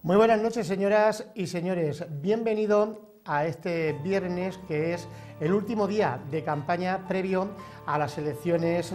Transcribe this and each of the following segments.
Muy buenas noches, señoras y señores. Bienvenido a este viernes, que es el último día de campaña previo a las elecciones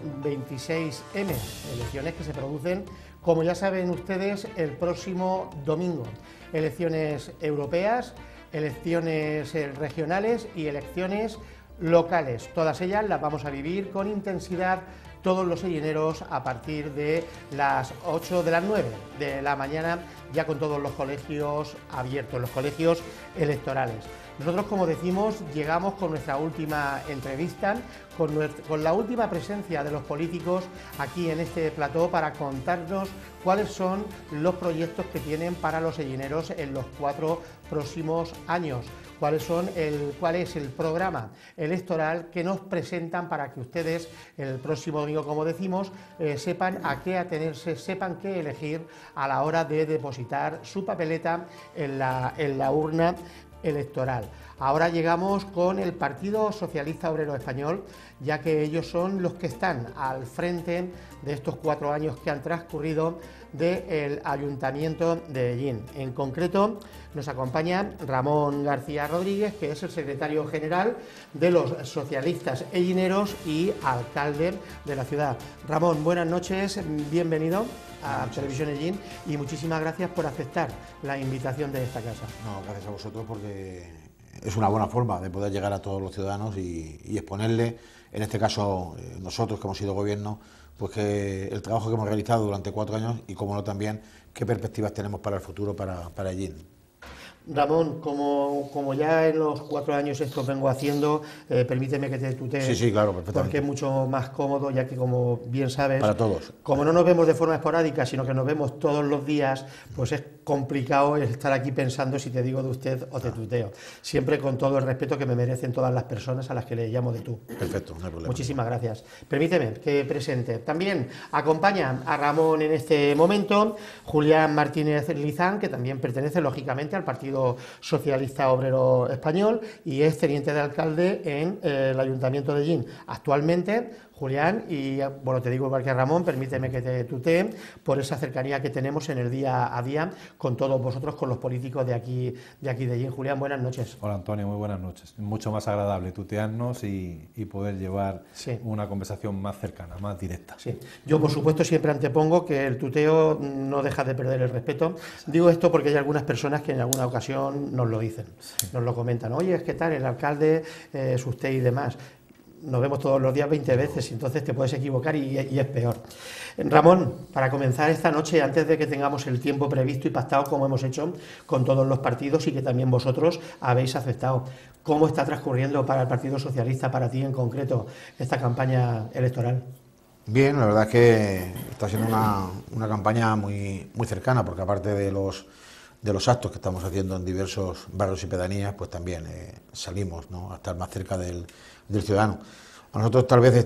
26M, elecciones que se producen, como ya saben ustedes, el próximo domingo. Elecciones europeas, elecciones regionales y elecciones locales. Todas ellas las vamos a vivir con intensidad todos los sellineros a partir de las 8 de las 9 de la mañana, ya con todos los colegios abiertos, los colegios electorales. Nosotros, como decimos, llegamos con nuestra última entrevista, con la última presencia de los políticos aquí en este plató para contarnos cuáles son los proyectos que tienen para los sellineros en los 4 próximos años. Cuál es el programa electoral que nos presentan para que ustedes el próximo domingo, como decimos, sepan a qué atenerse, sepan qué elegir a la hora de depositar su papeleta en la urna electoral. Ahora llegamos con el Partido Socialista Obrero Español, ya que ellos son los que están al frente de estos 4 años que han transcurrido del Ayuntamiento de Hellín. En concreto, nos acompaña Ramón García Rodríguez, que es el secretario general de los socialistas hellineros y alcalde de la ciudad. Ramón, buenas noches, bienvenido a Televisión Hellín y muchísimas gracias por aceptar la invitación de esta casa. No, gracias a vosotros, porque es una buena forma de poder llegar a todos los ciudadanos y exponerle, en este caso nosotros que hemos sido gobierno, pues que el trabajo que hemos realizado durante 4 años y, como no, también qué perspectivas tenemos para el futuro para Hellín. Ramón, como ya en los 4 años esto vengo haciendo, permíteme que te tutee. Sí, claro, perfectamente. Porque es mucho más cómodo, ya que, como bien sabes, para todos, como no nos vemos de forma esporádica, sino que nos vemos todos los días, pues es complicado estar aquí pensando si te digo de usted o te tuteo. Siempre con todo el respeto que me merecen todas las personas a las que le llamo de tú. Perfecto, no hay problema. Muchísimas gracias. Permíteme que presente. También acompaña a Ramón en este momento Julián Martínez Lizán, que también pertenece lógicamente al Partido Socialista Obrero Español y es teniente de alcalde en el Ayuntamiento de Hellín. Actualmente, Julián, y bueno, te digo igual que Ramón, permíteme que te tutee por esa cercanía que tenemos en el día a día con todos vosotros, con los políticos de aquí de Hellín. Julián, buenas noches. Hola Antonio, muy buenas noches. Mucho más agradable tutearnos y poder llevar una conversación más cercana, más directa. Sí. Yo, por supuesto, siempre antepongo que el tuteo no deja de perder el respeto. Digo esto porque hay algunas personas que en alguna ocasión nos lo dicen, nos lo comentan. Oye, es que tal, el alcalde es usted y demás. Nos vemos todos los días 20 veces, y entonces te puedes equivocar y es peor. Ramón, para comenzar esta noche, antes de que tengamos el tiempo previsto y pactado, como hemos hecho con todos los partidos y que también vosotros habéis aceptado, ¿cómo está transcurriendo para el Partido Socialista, para ti en concreto, esta campaña electoral? Bien, la verdad es que está siendo una campaña muy cercana, porque aparte de los actos que estamos haciendo en diversos barrios y pedanías, pues también salimos, ¿no?, a estar más cerca del ciudadano. A nosotros tal vez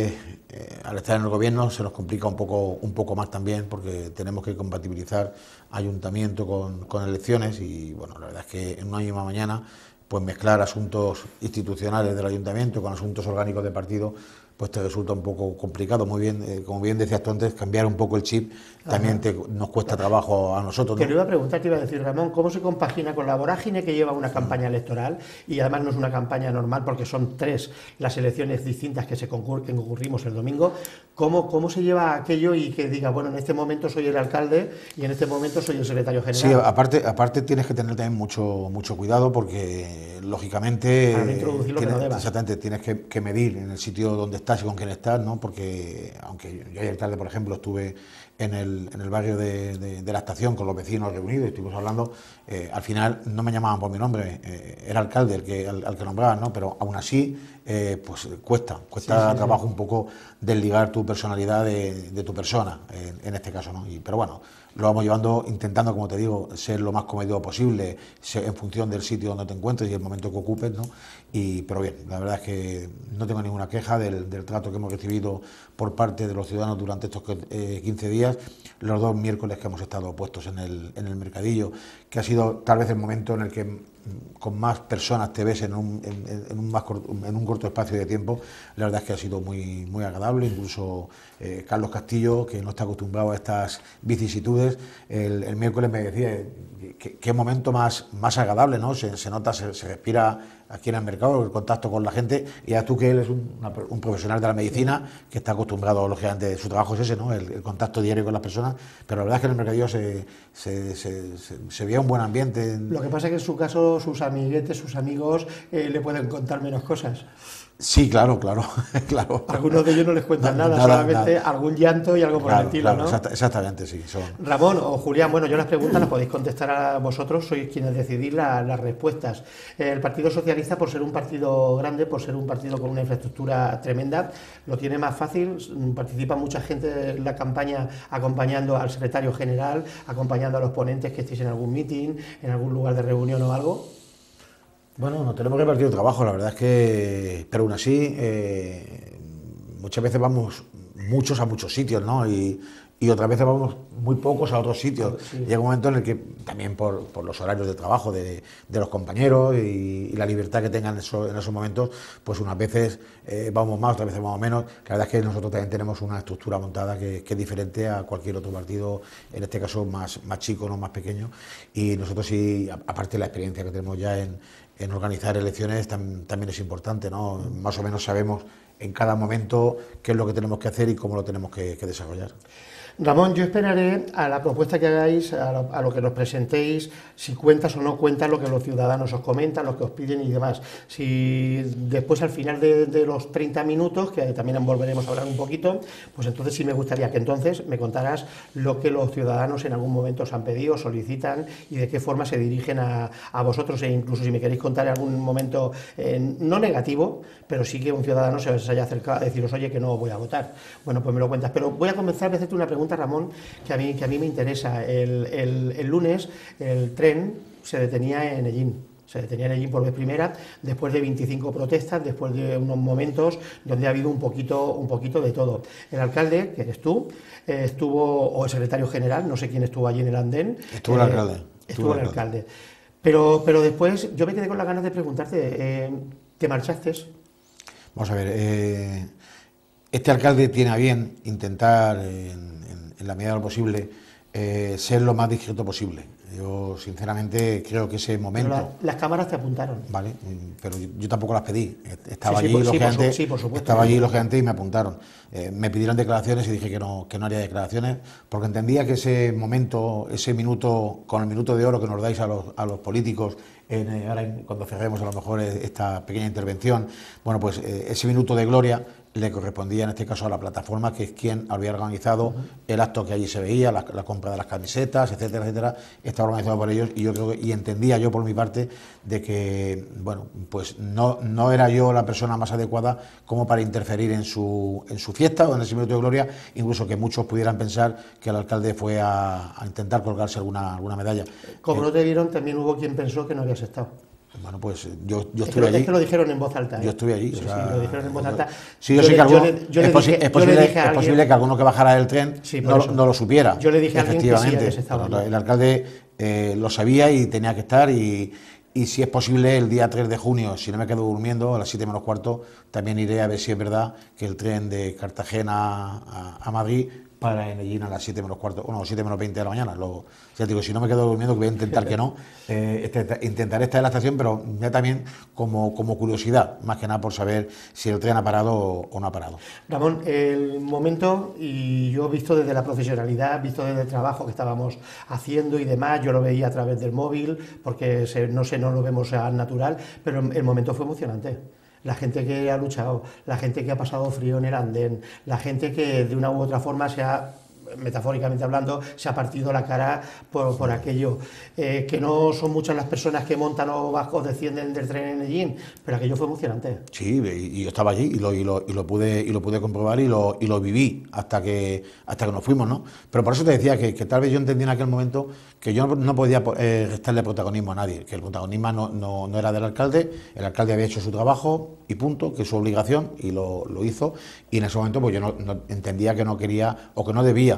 al estar en el gobierno se nos complica un poco más también, porque tenemos que compatibilizar ayuntamiento con elecciones y, bueno, la verdad es que en una misma mañana pues mezclar asuntos institucionales del ayuntamiento con asuntos orgánicos de partido pues te resulta un poco complicado. Muy bien, como bien decías tú antes, cambiar un poco el chip también nos cuesta trabajo a nosotros, ¿no? Te lo iba a preguntar, te iba a decir, Ramón, ¿cómo se compagina con la vorágine que lleva una campaña electoral? Y además no es una campaña normal, porque son 3 las elecciones distintas que concurrimos el domingo. ¿Cómo se lleva aquello y que diga, bueno, en este momento soy el alcalde y en este momento soy el secretario general? Sí, aparte tienes que tener también mucho cuidado, porque lógicamente exactamente, tienes que medir en el sitio donde estás y con quién estás, ¿no? Porque aunque yo ayer tarde, por ejemplo, estuve en el barrio de la estación con los vecinos reunidos y estuvimos hablando, al final no me llamaban por mi nombre, era alcalde al que nombraban, ¿no? Pero aún así pues cuesta trabajo un poco desligar tu personalidad de tu persona, en este caso, ¿no? Pero bueno, lo vamos llevando, intentando, como te digo, ser lo más comedido posible, en función del sitio donde te encuentres y el momento que ocupes, ¿no? Pero bien, la verdad es que no tengo ninguna queja del trato que hemos recibido por parte de los ciudadanos durante estos 15 días, los 2 miércoles que hemos estado puestos en el mercadillo, que ha sido tal vez el momento en el que con más personas te ves en un corto espacio de tiempo, la verdad es que ha sido muy, muy agradable. Incluso Carlos Castillo, que no está acostumbrado a estas vicisitudes, el miércoles me decía qué momento más agradable, ¿no? Se nota, se respira aquí en el mercado, el contacto con la gente, y ya tú, que él es un profesional de la medicina, que está acostumbrado, lógicamente, su trabajo es ese, ¿no? El contacto diario con las personas, pero la verdad es que en el mercadillo se veía un buen ambiente. Lo que pasa es que en su caso sus amiguetes, sus amigos le pueden contar menos cosas. Sí, claro. Algunos de ellos no les cuentan nada, solamente algún llanto y algo por el estilo, ¿no? Exactamente, sí. Ramón o Julián, bueno, yo las preguntas las podéis contestar a vosotros, sois quienes decidís las respuestas. El Partido Socialista, por ser un partido grande, por ser un partido con una infraestructura tremenda, lo tiene más fácil, participa mucha gente en la campaña acompañando al secretario general, acompañando a los ponentes que estéis en algún meeting, en algún lugar de reunión o algo. Bueno, nos tenemos repartido el trabajo, la verdad es que, pero aún así, muchas veces vamos muchos a muchos sitios, ¿no? Y otras veces vamos muy pocos a otros sitios. Sí. Llega un momento en el que, también por los horarios de trabajo de los compañeros y la libertad que tengan en esos momentos, pues unas veces vamos más, otras veces vamos menos. La verdad es que nosotros también tenemos una estructura montada que es diferente a cualquier otro partido, en este caso más chico, no más pequeño. Y nosotros sí, aparte de la experiencia que tenemos ya en organizar elecciones, también es importante, ¿no? Más o menos sabemos en cada momento qué es lo que tenemos que hacer y cómo lo tenemos que desarrollar. Ramón, yo esperaré a la propuesta que hagáis, a lo que nos presentéis, si cuentas o no cuentas lo que los ciudadanos os comentan, lo que os piden y demás. Si después, al final de los 30 minutos, que también volveremos a hablar un poquito, pues entonces sí me gustaría que entonces me contaras lo que los ciudadanos en algún momento os han pedido, solicitan y de qué forma se dirigen a vosotros, e incluso si me queréis contar en algún momento no negativo, pero sí que un ciudadano se haya acercado a deciros, oye, que no voy a votar. Bueno, pues me lo cuentas. Pero voy a comenzar a hacerte una pregunta, Ramón, que a mí me interesa. El lunes el tren se detenía en Ellín. Se detenía en Ellín por vez primera, después de 25 protestas, después de unos momentos donde ha habido un poquito de todo. El alcalde, que eres tú, estuvo, o el secretario general, no sé quién estuvo allí en el andén. Estuvo el alcalde. Estuvo el alcalde. Pero después yo me quedé con las ganas de preguntarte, ¿te marchaste? Vamos a ver, este alcalde tiene a bien intentar, en la medida de lo posible, ser lo más discreto posible. Yo, sinceramente, creo que ese momento... Pero las cámaras te apuntaron. Vale, pero yo tampoco las pedí. Estaba allí, lógicamente, y me apuntaron. Me pidieron declaraciones y dije que no haría declaraciones, porque entendía que ese momento, ese minuto, con el minuto de oro que nos dais a los políticos, ahora cuando cerremos a lo mejor esta pequeña intervención, bueno, pues ese minuto de gloria le correspondía en este caso a la plataforma, que es quien había organizado el acto que allí se veía, la compra de las camisetas, etcétera, etcétera, estaba organizado por ellos, y yo creo y entendía yo por mi parte de que, bueno, pues no era yo la persona más adecuada como para interferir en su fiesta o en ese minuto de gloria, incluso que muchos pudieran pensar que el alcalde fue a intentar colgarse alguna medalla. Como no te vieron, también hubo quien pensó que no habías estado. Bueno, pues yo estuve allí. Es que lo dijeron en voz alta. Yo estuve allí. Sí, lo dijeron en voz alta. Sí, yo sé que es posible que alguno que bajara del tren no lo supiera. Yo le dije a alguien que sí habías estado. El alcalde lo sabía y tenía que estar, y si es posible el día 3 de junio, si no me quedo durmiendo, a las 7 menos cuarto, también iré a ver si es verdad que el tren de Cartagena a Madrid para en Ellín a las 7 menos cuarto, 7 menos 20 de la mañana. Ya digo, si no me quedo durmiendo, que voy a intentar que no, intentaré estar en la estación, pero ya también como curiosidad, más que nada por saber si el tren ha parado o no ha parado. Ramón, el momento, y yo he visto desde la profesionalidad, visto desde el trabajo que estábamos haciendo y demás, yo lo veía a través del móvil, porque no lo vemos natural, pero el momento fue emocionante. La gente que ha luchado, la gente que ha pasado frío en el andén, la gente que de una u otra forma metafóricamente hablando, se ha partido la cara por aquello, que no son muchas las personas que montan o descienden del tren en Ellín, pero aquello fue emocionante. Sí, y yo estaba allí y lo pude comprobar y lo viví hasta que nos fuimos, ¿no? Pero por eso te decía que tal vez yo entendí en aquel momento que yo no podía restarle protagonismo a nadie, que el protagonismo no era del alcalde. El alcalde había hecho su trabajo y punto, que es su obligación, y lo hizo, y en ese momento pues yo no entendía que no quería o que no debía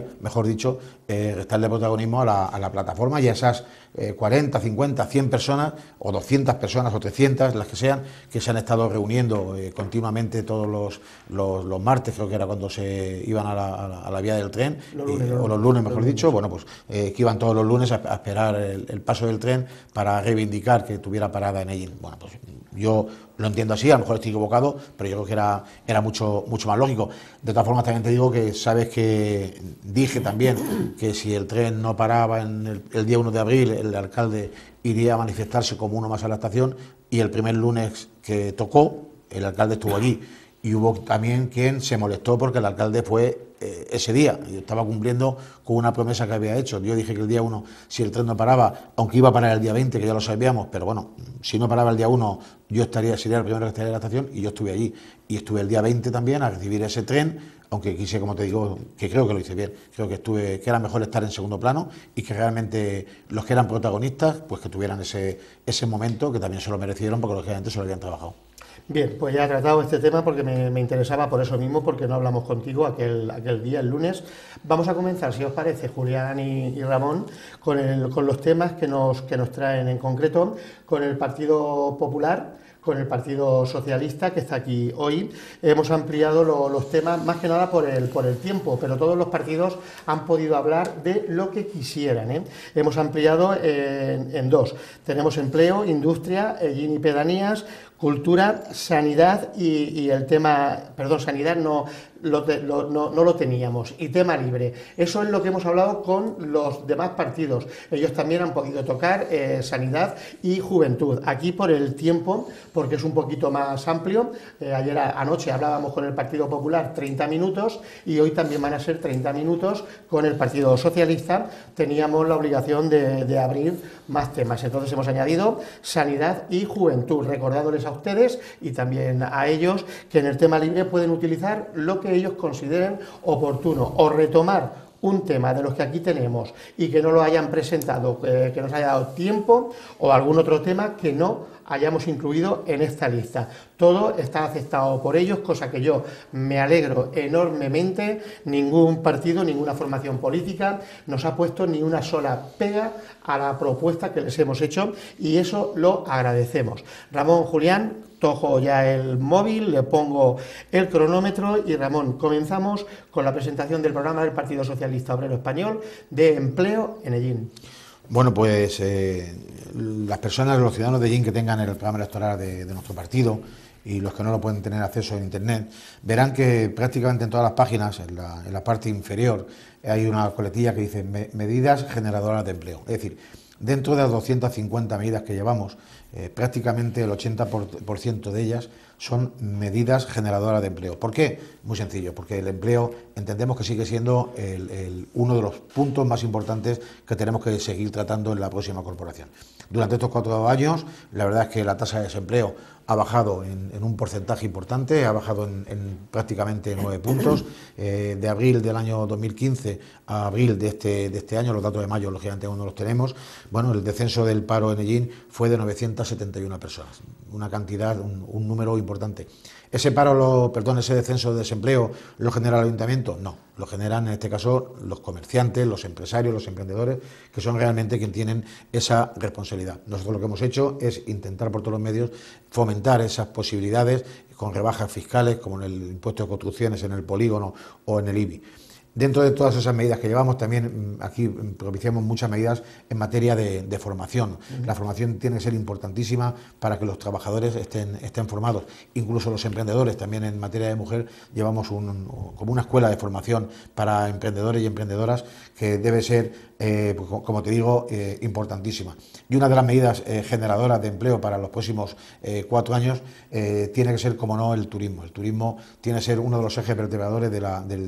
debería, mejor dicho, restarle protagonismo a la plataforma y a esas 40, 50, 100 personas o 200 personas o 300, las que sean, que se han estado reuniendo continuamente todos los martes, creo que era cuando se iban a la vía del tren, o los lunes, mejor dicho, bueno, pues que iban todos los lunes a esperar el paso del tren para reivindicar que tuviera parada en Ellín. Bueno, pues yo lo entiendo así, a lo mejor estoy equivocado, pero yo creo que era mucho más lógico. De todas formas, también te digo que sabes que dije también que si el tren no paraba en el día 1 de abril, el alcalde iría a manifestarse como uno más a la estación, y el primer lunes que tocó, el alcalde estuvo allí. Y hubo también quien se molestó porque el alcalde fue ese día y estaba cumpliendo con una promesa que había hecho. Yo dije que el día 1, si el tren no paraba, aunque iba a parar el día 20, que ya lo sabíamos, pero bueno, si no paraba el día 1, yo sería el primero que estaría en la estación, y yo estuve allí. Y estuve el día 20 también a recibir ese tren, aunque quise, como te digo, que creo que lo hice bien. Creo que era mejor estar en segundo plano y que realmente los que eran protagonistas, pues que tuvieran ese momento, que también se lo merecieron porque lógicamente se lo habían trabajado. Bien, pues ya he tratado este tema porque me interesaba por eso mismo, porque no hablamos contigo aquel día, el lunes. Vamos a comenzar, si os parece, Julián y Ramón, con los temas que nos traen en concreto, con el Partido Popular, con el Partido Socialista, que está aquí hoy. Hemos ampliado los temas, más que nada por el tiempo, pero todos los partidos han podido hablar de lo que quisieran, ¿eh? Hemos ampliado en dos. Tenemos empleo, industria, Ellín y pedanías, cultura, sanidad y el tema, perdón, sanidad no lo teníamos, y tema libre. Eso es lo que hemos hablado con los demás partidos. Ellos también han podido tocar sanidad y juventud. Aquí por el tiempo, porque es un poquito más amplio, anoche hablábamos con el Partido Popular 30 minutos y hoy también van a ser 30 minutos con el Partido Socialista. Teníamos la obligación de abrir más temas, entonces hemos añadido sanidad y juventud, recordándoles a ustedes y también a ellos que en el tema libre pueden utilizar lo que ellos consideren oportuno o retomar un tema de los que aquí tenemos y que no lo hayan presentado, que nos haya dado tiempo, o algún otro tema que no hayamos incluido en esta lista. Todo está aceptado por ellos, cosa que yo me alegro enormemente. Ningún partido, ninguna formación política nos ha puesto ni una sola pega a la propuesta que les hemos hecho y eso lo agradecemos. Ramón, Julián, cojo ya el móvil, le pongo el cronómetro y Ramón, comenzamos con la presentación del programa del Partido Socialista Obrero Español de empleo en Ellín. Bueno, pues las personas, los ciudadanos de Ellín que tengan el programa electoral de nuestro partido y los que no lo pueden tener acceso en Internet, verán que prácticamente en todas las páginas, en la parte inferior, hay una coletilla que dice medidas generadoras de empleo. Es decir, dentro de las 250 medidas que llevamos, prácticamente el 80% de ellas son medidas generadoras de empleo. ¿Por qué? Muy sencillo, porque el empleo entendemos que sigue siendo uno de los puntos más importantes que tenemos que seguir tratando en la próxima corporación. Durante estos 4 años, la verdad es que la tasa de desempleo ha bajado en un porcentaje importante, ha bajado en prácticamente 9 puntos. De abril del año 2015 a abril de este año, los datos de mayo, lógicamente, aún no los tenemos. Bueno, el descenso del paro en Ellín fue de 971 personas, una cantidad, un número importante. ¿Ese descenso de desempleo lo genera el ayuntamiento? No, lo generan en este caso los comerciantes, los empresarios, los emprendedores, que son realmente quienes tienen esa responsabilidad. Nosotros lo que hemos hecho es intentar por todos los medios fomentar esas posibilidades con rebajas fiscales, como en el impuesto de construcciones, en el polígono o en el IBI. Dentro de todas esas medidas que llevamos, también aquí propiciamos muchas medidas en materia de formación. La formación tiene que ser importantísima para que los trabajadores estén formados. Incluso los emprendedores, también en materia de mujer, llevamos como una escuela de formación para emprendedores y emprendedoras que debe ser, como te digo, importantísima. Y una de las medidas generadoras de empleo para los próximos 4 años tiene que ser, como no, el turismo. El turismo tiene que ser uno de los ejes vertebradores de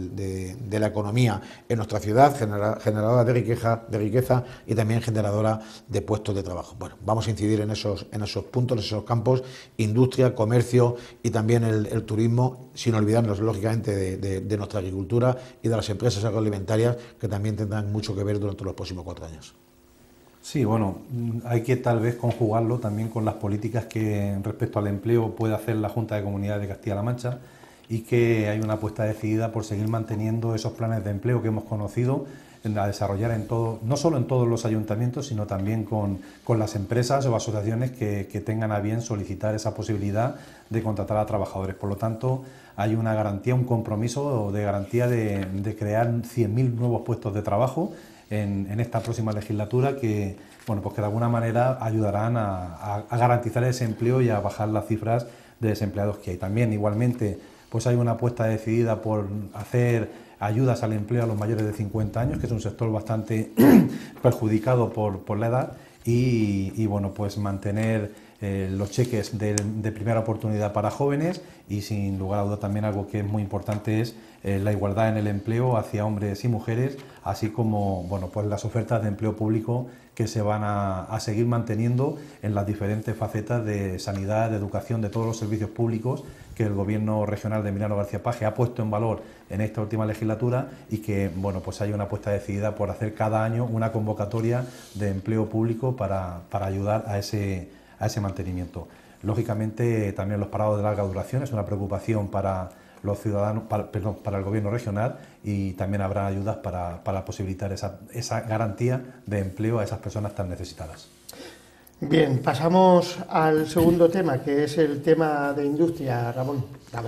la economía en nuestra ciudad, generadora de riqueza y también generadora de puestos de trabajo. Bueno, vamos a incidir en esos puntos, en esos campos, industria, comercio y también el turismo, sin olvidarnos lógicamente de nuestra agricultura y de las empresas agroalimentarias, que también tendrán mucho que ver durante los próximos 4 años. Sí, bueno, hay que tal vez conjugarlo también con las políticas que respecto al empleo puede hacer la Junta de Comunidades de Castilla-La Mancha y que hay una apuesta decidida por seguir manteniendo esos planes de empleo que hemos conocido, a desarrollar en todo, no solo en todos los ayuntamientos, sino también con las empresas o asociaciones que tengan a bien solicitar esa posibilidad de contratar a trabajadores. Por lo tanto, hay una garantía, un compromiso de garantía de crear 100.000 nuevos puestos de trabajo en esta próxima legislatura que, bueno, pues que de alguna manera ayudarán a garantizar ese empleo y a bajar las cifras de desempleados que hay. También, igualmente, pues hay una apuesta decidida por hacer ayudas al empleo a los mayores de 50 años, que es un sector bastante perjudicado por la edad, y bueno, pues mantener los cheques de primera oportunidad para jóvenes, y sin lugar a duda también algo que es muy importante es la igualdad en el empleo hacia hombres y mujeres, así como, bueno, pues las ofertas de empleo público que se van a seguir manteniendo en las diferentes facetas de sanidad, de educación, de todos los servicios públicos que el Gobierno regional de Emiliano García Paje ha puesto en valor en esta última legislatura, y que, bueno, pues hay una apuesta decidida por hacer cada año una convocatoria de empleo público para ayudar a ese mantenimiento. Lógicamente, también los parados de larga duración es una preocupación para los ciudadanos, para el Gobierno regional, y también habrá ayudas para posibilitar esa garantía de empleo a esas personas tan necesitadas. Bien, pasamos al segundo tema, que es el tema de industria. Ramón,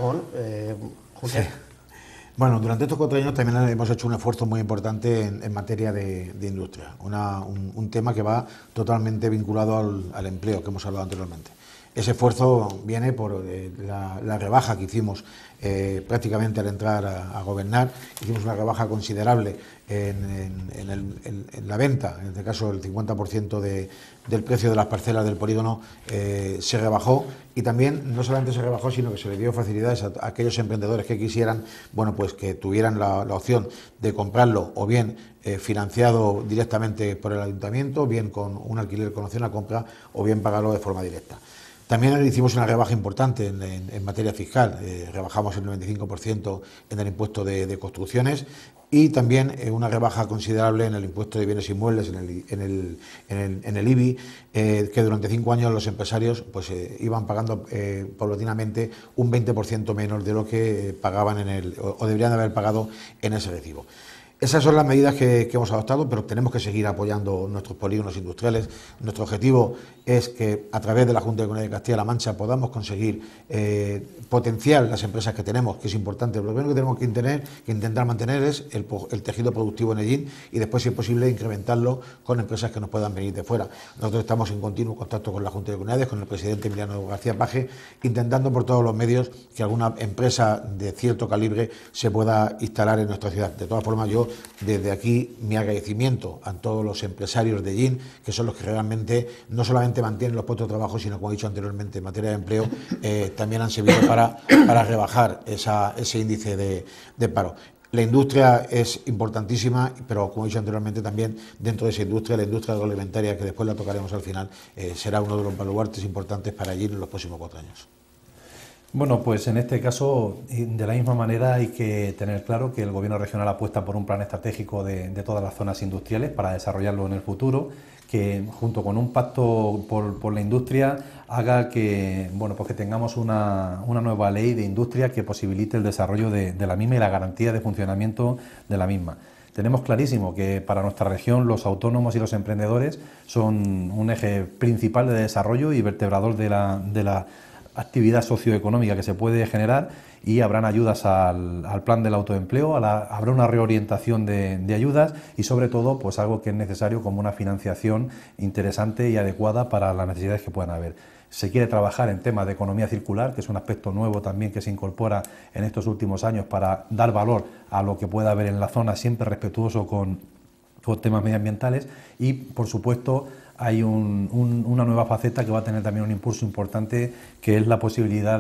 José. Sí. Bueno, durante estos 4 años también hemos hecho un esfuerzo muy importante en materia de industria, un tema que va totalmente vinculado al empleo que hemos hablado anteriormente. Ese esfuerzo viene por la rebaja que hicimos prácticamente al entrar a gobernar. Hicimos una rebaja considerable en la venta, en este caso el 50% del precio de las parcelas del polígono se rebajó, y también no solamente se rebajó, sino que se le dio facilidades a aquellos emprendedores que quisieran, bueno, pues que tuvieran la opción de comprarlo o bien financiado directamente por el ayuntamiento, bien con un alquiler con opción a compra, o bien pagarlo de forma directa. También hicimos una rebaja importante en materia fiscal, rebajamos el 95% en el impuesto de construcciones, y también una rebaja considerable en el impuesto de bienes inmuebles, en el IBI, que durante 5 años los empresarios pues iban pagando paulatinamente un 20% menos de lo que pagaban o deberían de haber pagado en ese recibo. Esas son las medidas que hemos adoptado, pero tenemos que seguir apoyando nuestros polígonos industriales. Nuestro objetivo es que a través de la Junta de Comunidad de Castilla-La Mancha podamos conseguir potenciar las empresas que tenemos, que es importante. Lo primero que tenemos que intentar mantener es el tejido productivo en Ellín, y después, si es posible, incrementarlo con empresas que nos puedan venir de fuera. Nosotros estamos en continuo contacto con la Junta de Comunidades, con el presidente Emiliano García Paje, intentando por todos los medios que alguna empresa de cierto calibre se pueda instalar en nuestra ciudad. De todas formas, yo desde aquí mi agradecimiento a todos los empresarios de Ellín, que son los que realmente no solamente mantienen los puestos de trabajo, sino, como he dicho anteriormente, en materia de empleo, también han servido para rebajar ese índice de paro. La industria es importantísima, pero, como he dicho anteriormente, también dentro de esa industria, la industria agroalimentaria, que después la tocaremos al final, será uno de los baluartes importantes para Ellín en los próximos 4 años. Bueno, pues en este caso, de la misma manera, hay que tener claro que el Gobierno regional apuesta por un plan estratégico de todas las zonas industriales para desarrollarlo en el futuro, que junto con un pacto por la industria haga que, bueno, pues que tengamos una nueva ley de industria que posibilite el desarrollo de la misma y la garantía de funcionamiento de la misma. Tenemos clarísimo que para nuestra región los autónomos y los emprendedores son un eje principal de desarrollo y vertebrador de la actividad socioeconómica que se puede generar, y habrán ayudas al plan del autoempleo, habrá una reorientación de ayudas, y sobre todo pues algo que es necesario como una financiación interesante y adecuada para las necesidades que puedan haber. Se quiere trabajar en temas de economía circular, que es un aspecto nuevo también que se incorpora en estos últimos años para dar valor a lo que pueda haber en la zona, siempre respetuoso con temas medioambientales, y por supuesto hay una nueva faceta que va a tener también un impulso importante, que es la posibilidad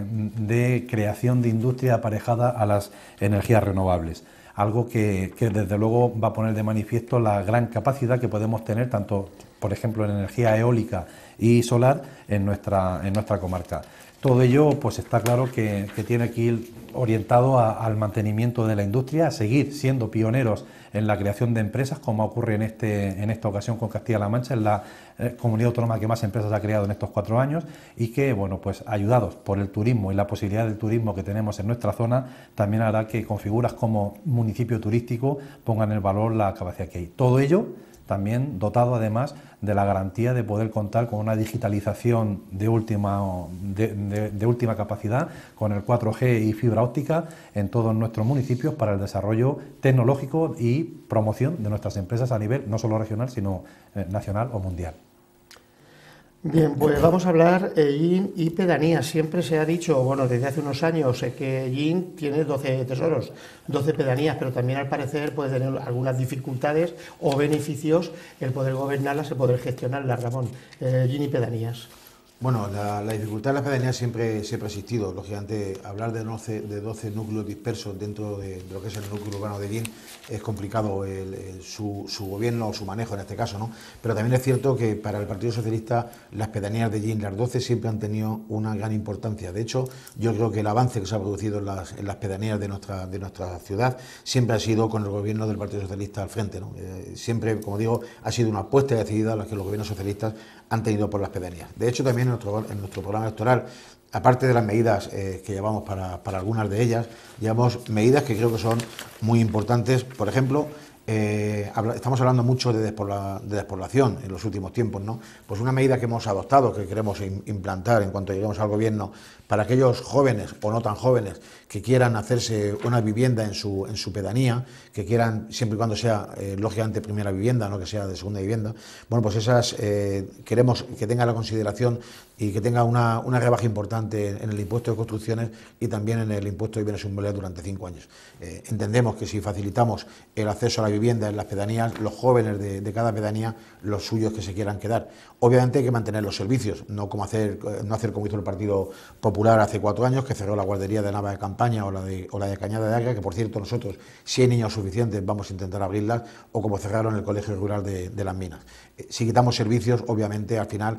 de creación de industria aparejada a las energías renovables. Algo que desde luego va a poner de manifiesto la gran capacidad que podemos tener, tanto, por ejemplo, en energía eólica y solar en nuestra comarca. Todo ello pues está claro que tiene que ir orientado al mantenimiento de la industria, a seguir siendo pioneros en la creación de empresas, como ocurre en esta ocasión con Castilla-La Mancha, en la comunidad autónoma que más empresas ha creado en estos 4 años, y que, bueno, pues ayudados por el turismo y la posibilidad del turismo que tenemos en nuestra zona, también hará que con figuras como municipio turístico pongan en valor la capacidad que hay. Todo ello también dotado además de la garantía de poder contar con una digitalización de última capacidad, con el 4G y fibra óptica en todos nuestros municipios para el desarrollo tecnológico y promoción de nuestras empresas a nivel no solo regional, sino nacional o mundial. Bien, pues vamos a hablar de EGIN y pedanías. Siempre se ha dicho, bueno, desde hace unos años, que EGIN tiene 12 tesoros, 12 pedanías, pero también al parecer puede tener algunas dificultades o beneficios el poder gobernarlas, el poder gestionarlas, Ramón. EGIN y pedanías. Bueno, la dificultad de las pedanías siempre ha existido. Lógicamente, hablar de 12 núcleos dispersos dentro de lo que es el núcleo urbano de EGIN es complicado su gobierno o su manejo en este caso, ¿no? Pero también es cierto que para el Partido Socialista las pedanías de EGIN, las 12, siempre han tenido una gran importancia. De hecho, yo creo que el avance que se ha producido en las pedanías de nuestra ciudad siempre ha sido con el gobierno del Partido Socialista al frente, ¿no? Siempre, como digo, ha sido una apuesta decidida a la que los gobiernos socialistas han tenido por las pedanías. De hecho, también en nuestro programa electoral, aparte de las medidas que llevamos para algunas de ellas, llevamos medidas que creo que son muy importantes. Por ejemplo, estamos hablando mucho de despoblación en los últimos tiempos, ¿no? Pues una medida que hemos adoptado, que queremos implantar en cuanto lleguemos al gobierno, para aquellos jóvenes o no tan jóvenes que quieran hacerse una vivienda en su pedanía, que quieran, siempre y cuando sea, lógicamente, primera vivienda, no que sea de segunda vivienda, bueno, pues esas queremos que tenga la consideración y que tenga una rebaja importante en el impuesto de construcciones y también en el impuesto de bienes inmuebles durante 5 años. Entendemos que si facilitamos el acceso a la vivienda en las pedanías, los jóvenes de cada pedanía, los suyos que se quieran quedar. Obviamente hay que mantener los servicios, no hacer como hizo el Partido Popular hace 4 años, que cerró la guardería de Nava de Campaña o la de Cañada de Agra, que por cierto nosotros, si hay niños suficientes, vamos a intentar abrirlas, o como cerraron el Colegio Rural de Las Minas. Si quitamos servicios, obviamente al final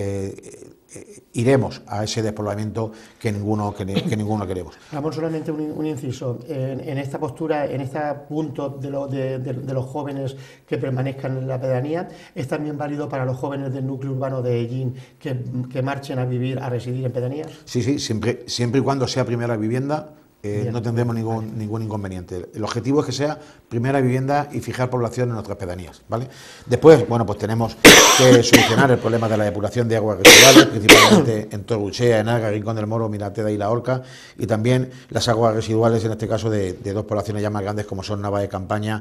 iremos a ese despoblamiento que ninguno queremos. Ramón, solamente un inciso. En esta postura, en este punto de los jóvenes que permanezcan en la pedanía, ¿es también válido para los jóvenes del núcleo urbano de EGIN que marchen a residir en pedanías? Sí, siempre y cuando sea primera vivienda. No tendremos ningún inconveniente. El objetivo es que sea primera vivienda y fijar población en nuestras pedanías, ¿vale? Después, bueno, pues tenemos que solucionar el problema de la depuración de aguas residuales, principalmente en Torruchea, en Agra, Rincón del Moro, Mirateda y La Horca, y también las aguas residuales, en este caso, de 2 poblaciones ya más grandes como son Nava de Campaña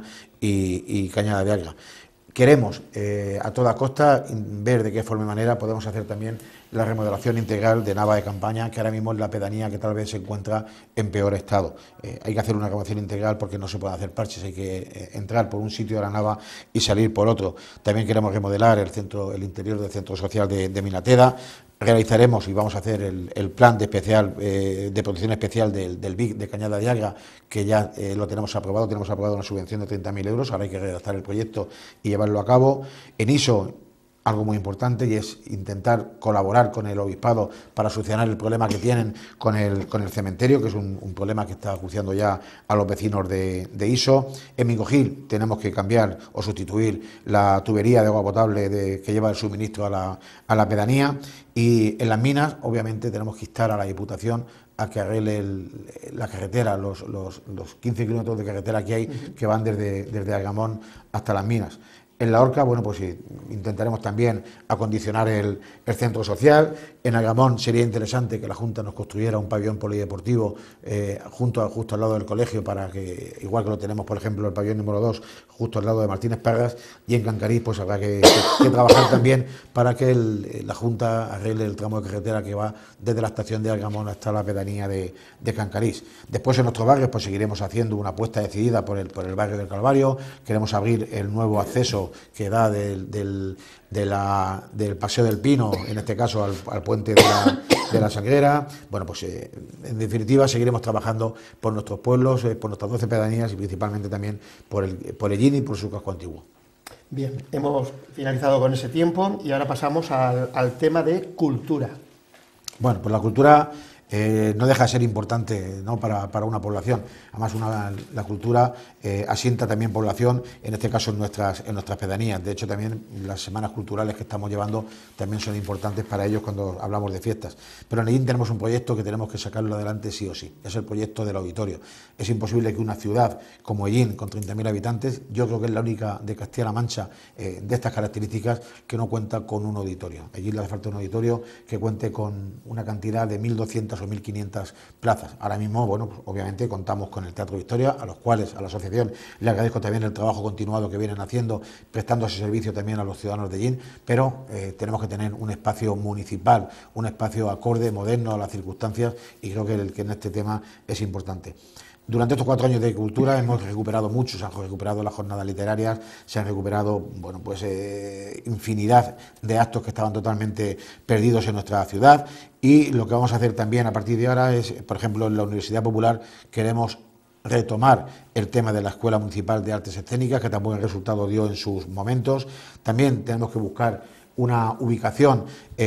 y Cañada de Agra. Queremos a toda costa ver de qué forma y manera podemos hacer también la remodelación integral de Nava de Campaña, que ahora mismo es la pedanía que tal vez se encuentra en peor estado. Hay que hacer una remodelación integral porque no se puede hacer parches, hay que entrar por un sitio de la Nava y salir por otro. También queremos remodelar el interior del centro social de Mirateda. Realizaremos y vamos a hacer el plan de protección especial del BIC de Cañada de Agra, que ya lo tenemos aprobado una subvención de 30.000 euros, ahora hay que redactar el proyecto y llevarlo a cabo. En ISO, algo muy importante, y es intentar colaborar con el obispado para solucionar el problema que tienen con el cementerio, que es un problema que está acuciando ya a los vecinos de ISO. En Mingojil tenemos que cambiar o sustituir la tubería de agua potable que lleva el suministro a la pedanía, y en Las Minas, obviamente, tenemos que instar a la Diputación a que arregle la carretera, los 15 kilómetros de carretera que hay, que van desde Algamón hasta Las Minas. En La Horca, bueno, pues sí, intentaremos también acondicionar el centro social. En Algamón sería interesante que la Junta nos construyera un pabellón polideportivo justo al lado del colegio, para que, igual que lo tenemos, por ejemplo, el pabellón número 2, justo al lado de Martínez Parras, y en Cancarís pues habrá que trabajar también para que la Junta arregle el tramo de carretera que va desde la estación de Algamón hasta la pedanía de Cancarís. Después, en nuestros barrios, pues seguiremos haciendo una apuesta decidida por el barrio del Calvario. Queremos abrir el nuevo acceso que da del Paseo del Pino, en este caso al puente de la Sangrera. Bueno, pues en definitiva seguiremos trabajando por nuestros pueblos, por nuestras 12 pedanías y principalmente también por EGIN y por su casco antiguo. Bien, hemos finalizado con ese tiempo y ahora pasamos al tema de cultura. Bueno, pues la cultura no deja de ser importante, ¿no?, para una población. Además, la cultura asienta también población, en este caso en nuestras pedanías. De hecho, también las semanas culturales que estamos llevando también son importantes para ellos cuando hablamos de fiestas. Pero en Hellín tenemos un proyecto que tenemos que sacarlo adelante sí o sí. Es el proyecto del auditorio. Es imposible que una ciudad como Hellín, con 30.000 habitantes, yo creo que es la única de Castilla-La Mancha de estas características que no cuenta con un auditorio. A Hellín le hace falta un auditorio que cuente con una cantidad de 1.200 o 1.500 plazas. Ahora mismo, bueno, pues obviamente contamos con el Teatro Victoria, a los cuales, a la asociación, le agradezco también el trabajo continuado que vienen haciendo, prestando ese servicio también a los ciudadanos de Hellín, pero tenemos que tener un espacio municipal, un espacio acorde, moderno a las circunstancias, y creo que en este tema es importante. Durante estos 4 años de cultura hemos recuperado mucho, se han recuperado las jornadas literarias, se han recuperado, bueno, pues infinidad de actos que estaban totalmente perdidos en nuestra ciudad, y lo que vamos a hacer también a partir de ahora es, por ejemplo, en la Universidad Popular queremos retomar el tema de la Escuela Municipal de Artes Escénicas, que tan buen resultado dio en sus momentos. También tenemos que buscar una ubicación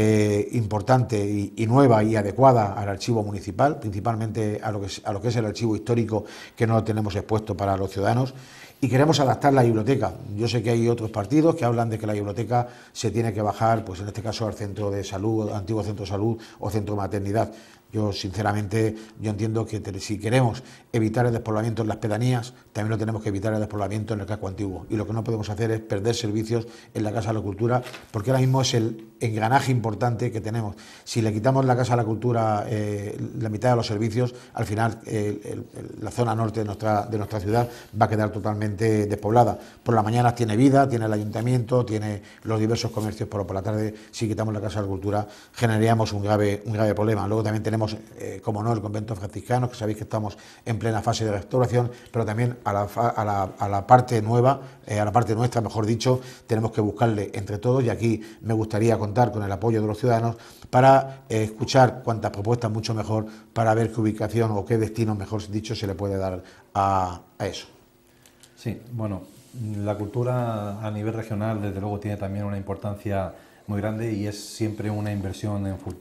importante y nueva y adecuada al archivo municipal, principalmente a lo que es el archivo histórico, que no lo tenemos expuesto para los ciudadanos. Y queremos adaptar la biblioteca. Yo sé que hay otros partidos que hablan de que la biblioteca se tiene que bajar, pues en este caso al centro de salud, antiguo centro de salud o centro de maternidad. Yo, sinceramente, entiendo que si queremos evitar el despoblamiento en las pedanías, también lo tenemos que evitar el despoblamiento en el casco antiguo. Y lo que no podemos hacer es perder servicios en la Casa de la Cultura, porque ahora mismo es el engranaje importante que tenemos. Si le quitamos la Casa de la Cultura la mitad de los servicios, al final la zona norte de nuestra ciudad va a quedar totalmente despoblada. Por las mañanas tiene vida, tiene el ayuntamiento, tiene los diversos comercios, pero por la tarde, si quitamos la Casa de la Cultura, generaríamos un grave problema. Luego también tenemos, como no, el convento franciscano, que sabéis que estamos en plena fase de restauración, pero también a la parte nueva, a la parte nuestra, mejor dicho, tenemos que buscarle entre todos, y aquí me gustaría contar con el apoyo de los ciudadanos para escuchar cuantas propuestas mucho mejor, para ver qué ubicación o qué destino, mejor dicho, se le puede dar a eso. Sí, bueno, la cultura a nivel regional, desde luego, tiene también una importancia muy grande y es siempre una inversión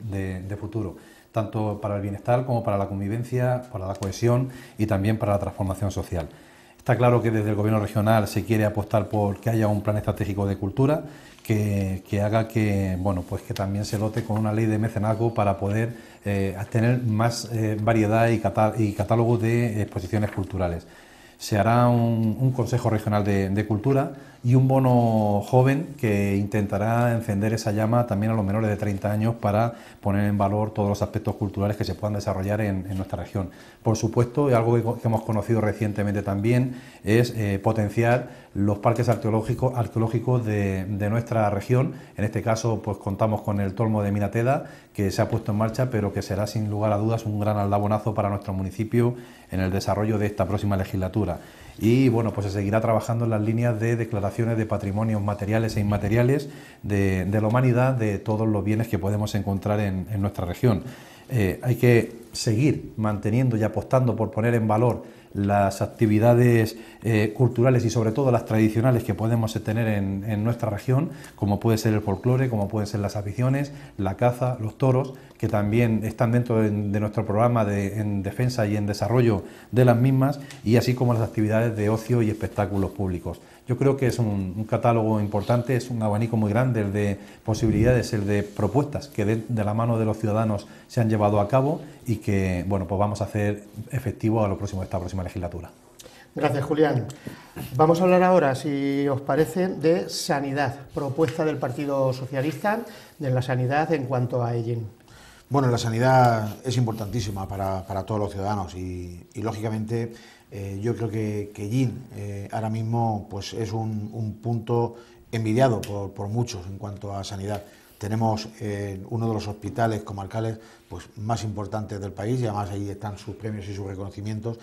de futuro, tanto para el bienestar como para la convivencia, para la cohesión y también para la transformación social. Está claro que desde el Gobierno regional se quiere apostar por que haya un plan estratégico de cultura que haga que, bueno, pues que también se dote con una ley de mecenazgo para poder tener más variedad y catálogo de exposiciones culturales. Se hará un Consejo Regional de Cultura y un bono joven que intentará encender esa llama también a los menores de 30 años para poner en valor todos los aspectos culturales que se puedan desarrollar en nuestra región. Por supuesto, y algo que hemos conocido recientemente también, es potenciar los parques arqueológicos de nuestra región. En este caso, pues contamos con el Tolmo de Minateda, que se ha puesto en marcha, pero que será sin lugar a dudas un gran aldabonazo para nuestro municipio en el desarrollo de esta próxima legislatura. Y bueno, pues se seguirá trabajando en las líneas de declaraciones de patrimonios materiales e inmateriales de la humanidad, de todos los bienes que podemos encontrar en nuestra región. Hay que seguir manteniendo y apostando por poner en valor las actividades culturales y sobre todo las tradicionales que podemos tener en nuestra región, como puede ser el folclore, como pueden ser las aficiones, la caza, los toros, que también están dentro de nuestro programa en defensa y en desarrollo de las mismas, y así como las actividades de ocio y espectáculos públicos. Yo creo que es un catálogo importante, es un abanico muy grande el de posibilidades, el de propuestas que de la mano de los ciudadanos se han llevado a cabo y que, bueno, pues vamos a hacer efectivo a lo próximo de esta próxima legislatura. Gracias, Julián. Vamos a hablar ahora, si os parece, de sanidad, propuesta del Partido Socialista de la sanidad en cuanto a Hellín. Bueno, la sanidad es importantísima para todos los ciudadanos y lógicamente, yo creo que Hellín ahora mismo pues es un punto envidiado por muchos en cuanto a sanidad. Tenemos uno de los hospitales comarcales pues más importantes del país, y además ahí están sus premios y sus reconocimientos,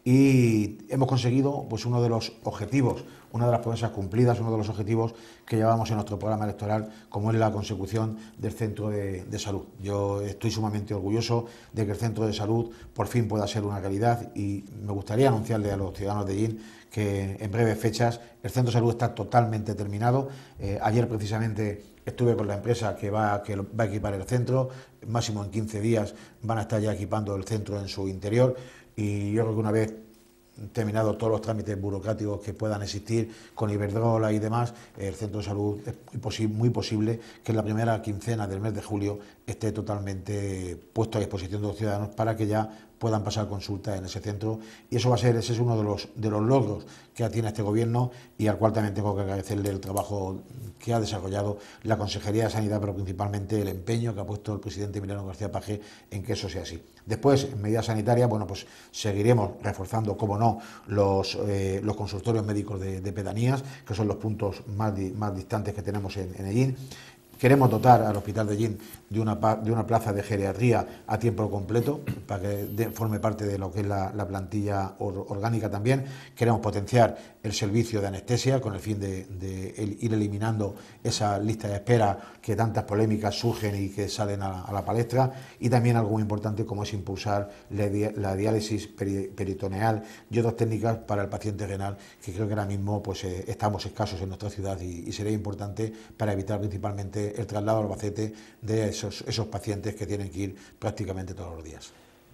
y hemos conseguido pues uno de los objetivos, una de las promesas cumplidas, uno de los objetivos que llevábamos en nuestro programa electoral, como es la consecución del centro de salud. Yo estoy sumamente orgulloso de que el centro de salud por fin pueda ser una realidad y me gustaría anunciarle a los ciudadanos de Ellín que en breves fechas el centro de salud está totalmente terminado. Ayer precisamente estuve con la empresa que va a equipar el centro, máximo en 15 días van a estar ya equipando el centro en su interior y yo creo que una vez terminado todos los trámites burocráticos que puedan existir con Iberdrola y demás, el centro de salud es muy posible que en la primera quincena del mes de julio esté totalmente puesto a disposición de los ciudadanos para que ya puedan pasar consulta en ese centro, y eso ese es uno de los logros que tiene este gobierno y al cual también tengo que agradecerle el trabajo que ha desarrollado la Consejería de Sanidad, pero principalmente el empeño que ha puesto el presidente Emiliano García Paje en que eso sea así. Después, en medidas sanitarias, bueno, pues seguiremos reforzando, como no, los consultorios médicos de pedanías, que son los puntos más distantes que tenemos en Ellín. Queremos dotar al Hospital de Ellín de una plaza de geriatría a tiempo completo para que forme parte de lo que es la plantilla orgánica también. Queremos potenciar el servicio de anestesia con el fin de ir eliminando esa lista de espera que tantas polémicas surgen y que salen a la palestra, y también algo muy importante como es impulsar la diálisis peritoneal y otras técnicas para el paciente renal, que creo que ahora mismo pues estamos escasos en nuestra ciudad y sería importante para evitar principalmente el traslado al Albacete de esos pacientes que tienen que ir prácticamente todos los días.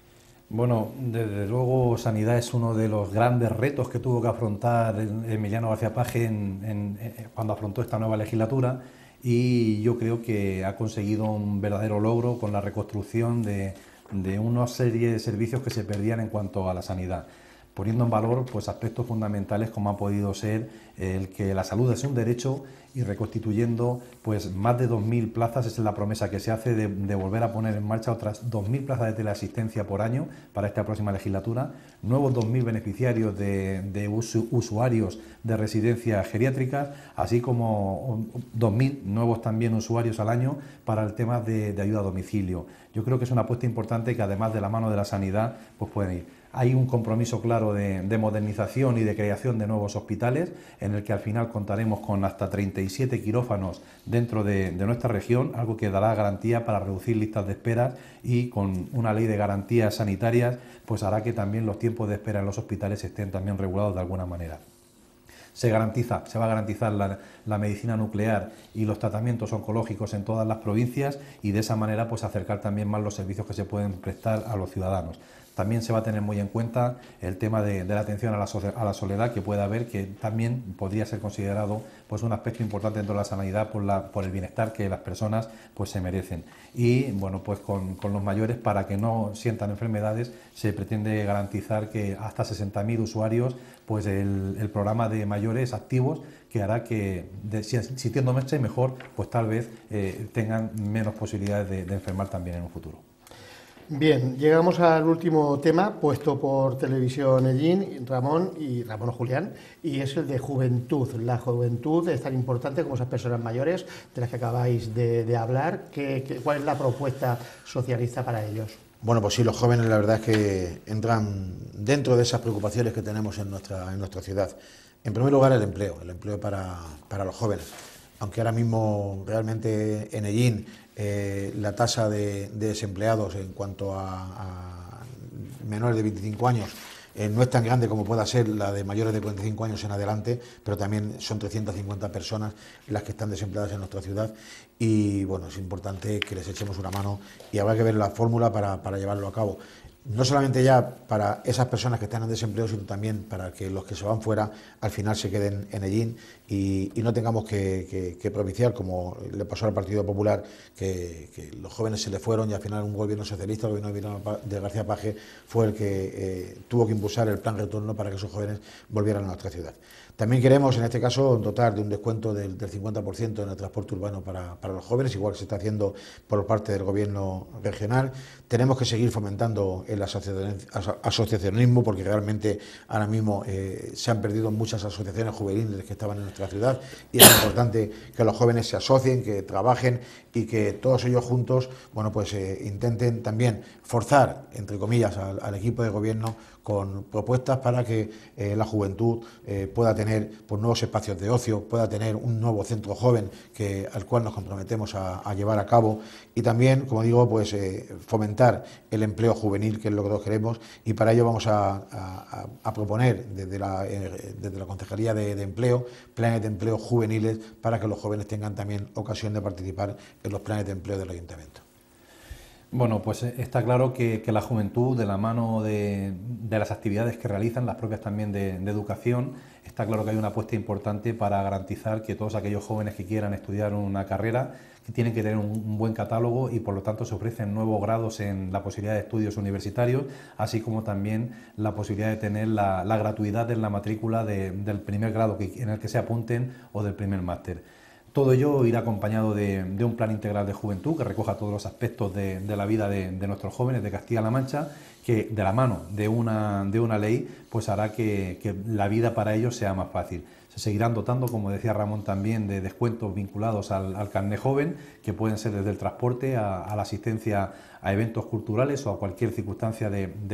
Bueno, desde luego Sanidad es uno de los grandes retos que tuvo que afrontar Emiliano García Paje cuando afrontó esta nueva legislatura, y yo creo que ha conseguido un verdadero logro con la reconstrucción de una serie de servicios que se perdían en cuanto a la sanidad, poniendo en valor pues aspectos fundamentales como ha podido ser el que la salud es un derecho, y reconstituyendo pues más de 2.000 plazas. Esa es la promesa que se hace de volver a poner en marcha otras 2.000 plazas de teleasistencia por año para esta próxima legislatura, nuevos 2.000 beneficiarios de usuarios de residencias geriátricas, así como 2.000 nuevos también usuarios al año para el tema de ayuda a domicilio. Yo creo que es una apuesta importante que además de la mano de la sanidad pues pueden ir. Hay un compromiso claro de modernización y de creación de nuevos hospitales, en el que al final contaremos con hasta 37 quirófanos dentro de nuestra región, algo que dará garantía para reducir listas de espera, y con una ley de garantías sanitarias pues hará que también los tiempos de espera en los hospitales estén también regulados de alguna manera. Se va a garantizar la medicina nuclear y los tratamientos oncológicos en todas las provincias, y de esa manera pues acercar también más los servicios que se pueden prestar a los ciudadanos. También se va a tener muy en cuenta el tema de la atención a la soledad que pueda haber, que también podría ser considerado pues un aspecto importante dentro de la sanidad por el bienestar que las personas pues se merecen. Y bueno, pues con los mayores, para que no sientan enfermedades, se pretende garantizar que hasta 60.000 usuarios, pues el programa de mayores activos, que hará que, si sintiéndose mejor, pues tal vez tengan menos posibilidades de enfermar también en un futuro. Bien, llegamos al último tema puesto por Televisión Ellín, Ramón o Julián, y es el de juventud. La juventud es tan importante como esas personas mayores de las que acabáis de hablar. ¿Cuál es la propuesta socialista para ellos? Bueno, pues sí, los jóvenes la verdad es que entran dentro de esas preocupaciones que tenemos en nuestra ciudad. En primer lugar, el empleo para los jóvenes. Aunque ahora mismo realmente en Ellín la tasa de desempleados en cuanto a menores de 25 años no es tan grande como pueda ser la de mayores de 45 años en adelante, pero también son 350 personas las que están desempleadas en nuestra ciudad, y bueno, es importante que les echemos una mano y habrá que ver la fórmula para llevarlo a cabo. No solamente ya para esas personas que están en desempleo, sino también para que los que se van fuera al final se queden en Ellín y no tengamos que propiciar, como le pasó al Partido Popular, que los jóvenes se le fueron y al final un gobierno socialista, el gobierno de García Paje, fue el que tuvo que impulsar el plan retorno para que esos jóvenes volvieran a nuestra ciudad. También queremos, en este caso, dotar de un descuento del 50% en el transporte urbano para los jóvenes, igual que se está haciendo por parte del Gobierno regional. Tenemos que seguir fomentando el asociacionismo, porque realmente ahora mismo se han perdido muchas asociaciones juveniles que estaban en nuestra ciudad, y es importante que los jóvenes se asocien, que trabajen y que todos ellos juntos, bueno, pues intenten también forzar, entre comillas, al equipo de gobierno con propuestas para que la juventud pueda tener pues, nuevos espacios de ocio, pueda tener un nuevo centro joven al cual nos comprometemos a llevar a cabo, y también, como digo, pues fomentar el empleo juvenil, que es lo que todos queremos, y para ello vamos a proponer desde la Concejalía de Empleo planes de empleo juveniles para que los jóvenes tengan también ocasión de participar en los planes de empleo del Ayuntamiento. Bueno, pues está claro que la juventud, de la mano de las actividades que realizan, las propias también de educación, está claro que hay una apuesta importante para garantizar que todos aquellos jóvenes que quieran estudiar una carrera, que tienen que tener un buen catálogo, y por lo tanto se ofrecen nuevos grados en la posibilidad de estudios universitarios, así como también la posibilidad de tener la gratuidad en la matrícula del primer grado en el que se apunten o del primer máster. Todo ello irá acompañado de un plan integral de juventud que recoja todos los aspectos de la vida de nuestros jóvenes de Castilla-La Mancha, que de la mano de una ley pues hará que la vida para ellos sea más fácil. Se seguirán dotando, como decía Ramón también, de descuentos vinculados al carné joven, que pueden ser desde el transporte a la asistencia a eventos culturales o a cualquier circunstancia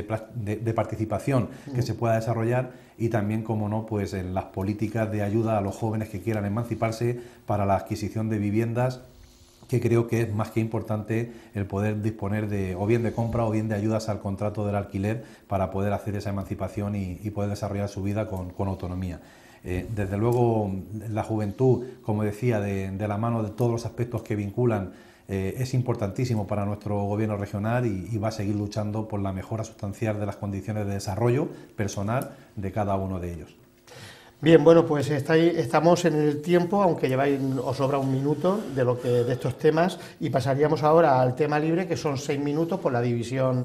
de participación que se pueda desarrollar, y también, como no, pues en las políticas de ayuda a los jóvenes que quieran emanciparse para la adquisición de viviendas, que creo que es más que importante el poder disponer o bien de compra o bien de ayudas al contrato del alquiler para poder hacer esa emancipación y poder desarrollar su vida con autonomía. Desde luego, la juventud, como decía, de la mano de todos los aspectos que vinculan, es importantísimo para nuestro gobierno regional, y va a seguir luchando por la mejora sustancial de las condiciones de desarrollo personal de cada uno de ellos. Bien, bueno, pues estamos en el tiempo, aunque os sobra un minuto de estos temas, y pasaríamos ahora al tema libre, que son 6 minutos por la división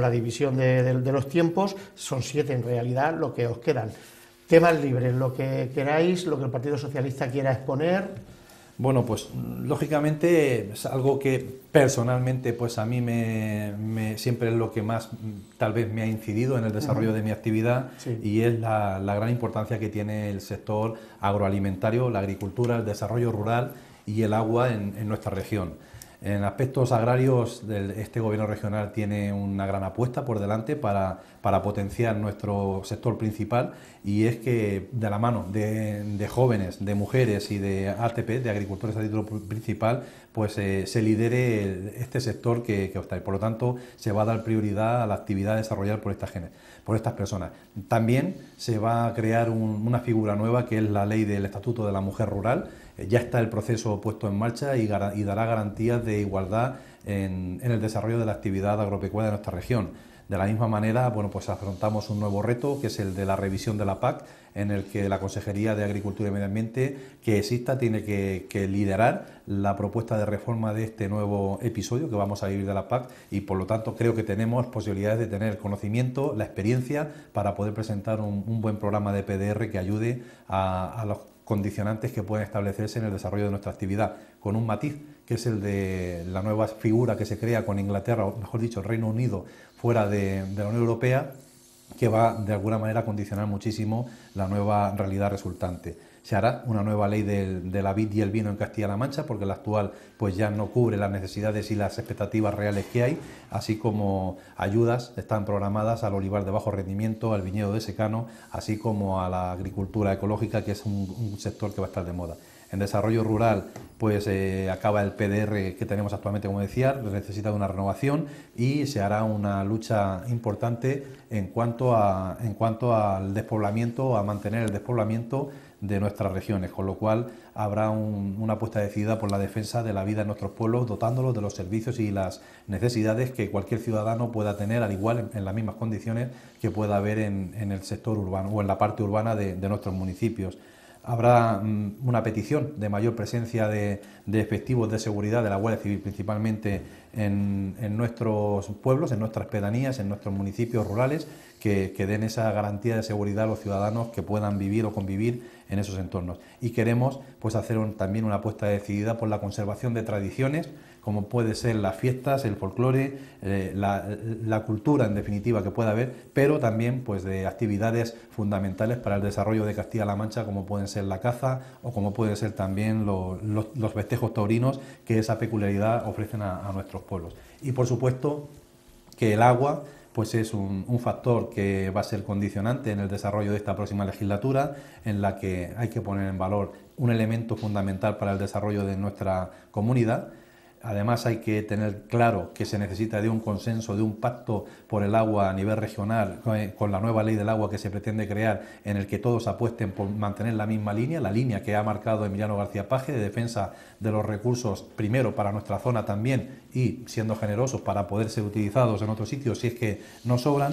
de los tiempos. Son 7 en realidad lo que os quedan. Temas libres, lo que queráis, lo que el Partido Socialista quiera exponer. Bueno, pues lógicamente es algo que personalmente pues a mí siempre es lo que más tal vez me ha incidido en el desarrollo de mi actividad, sí. Y es la gran importancia que tiene el sector agroalimentario, la agricultura, el desarrollo rural y el agua en nuestra región. En aspectos agrarios, este gobierno regional tiene una gran apuesta por delante para potenciar nuestro sector principal, y es que de la mano de jóvenes, de mujeres y de ATP, de agricultores a título principal, pues se lidere este sector que opta. Por lo tanto, se va a dar prioridad a la actividad desarrollada por estas personas. También se va a crear una figura nueva, que es la ley del Estatuto de la Mujer Rural. Ya está el proceso puesto en marcha y dará garantías de igualdad en el desarrollo de la actividad agropecuaria de nuestra región. De la misma manera, bueno, pues afrontamos un nuevo reto, que es el de la revisión de la PAC, en el que la Consejería de Agricultura y Medio Ambiente que exista tiene que liderar la propuesta de reforma de este nuevo episodio que vamos a vivir de la PAC, y por lo tanto creo que tenemos posibilidades de tener el conocimiento, la experiencia para poder presentar un buen programa de PDR que ayude a los condicionantes que pueden establecerse en el desarrollo de nuestra actividad, con un matiz, que es el de la nueva figura que se crea con Inglaterra, o mejor dicho, el Reino Unido, fuera de la Unión Europea, que va de alguna manera a condicionar muchísimo la nueva realidad resultante. Se hará una nueva ley de la vid y el vino en Castilla-La Mancha, porque la actual pues ya no cubre las necesidades y las expectativas reales que hay, así como ayudas están programadas al olivar de bajo rendimiento, al viñedo de secano, así como a la agricultura ecológica, que es un sector que va a estar de moda. En desarrollo rural, pues acaba el PDR que tenemos actualmente, como decía, necesita de una renovación, y se hará una lucha importante en cuanto al despoblamiento, a mantener el despoblamiento de nuestras regiones, con lo cual habrá una apuesta decidida por la defensa de la vida en nuestros pueblos, dotándolos de los servicios y las necesidades que cualquier ciudadano pueda tener, al igual en las mismas condiciones que pueda haber en el sector urbano o en la parte urbana de nuestros municipios. Habrá una petición de mayor presencia de efectivos de seguridad de la Guardia Civil, principalmente en nuestros pueblos, en nuestras pedanías, en nuestros municipios rurales, que den esa garantía de seguridad a los ciudadanos que puedan vivir o convivir en esos entornos. Y queremos pues hacer también una apuesta decidida por la conservación de tradiciones como puede ser las fiestas, el folclore, la cultura en definitiva que pueda haber, pero también pues de actividades fundamentales para el desarrollo de Castilla-La Mancha, como pueden ser la caza o como pueden ser también los festejos taurinos que esa peculiaridad ofrecen a nuestros pueblos. Y por supuesto que el agua pues es un factor que va a ser condicionante en el desarrollo de esta próxima legislatura, en la que hay que poner en valor un elemento fundamental para el desarrollo de nuestra comunidad. Además hay que tener claro que se necesita de un consenso, de un pacto por el agua a nivel regional, con la nueva ley del agua que se pretende crear, en el que todos apuesten por mantener la misma línea, la línea que ha marcado Emiliano García Paje de defensa de los recursos, primero para nuestra zona también, y siendo generosos para poder ser utilizados en otros sitios si es que no sobran,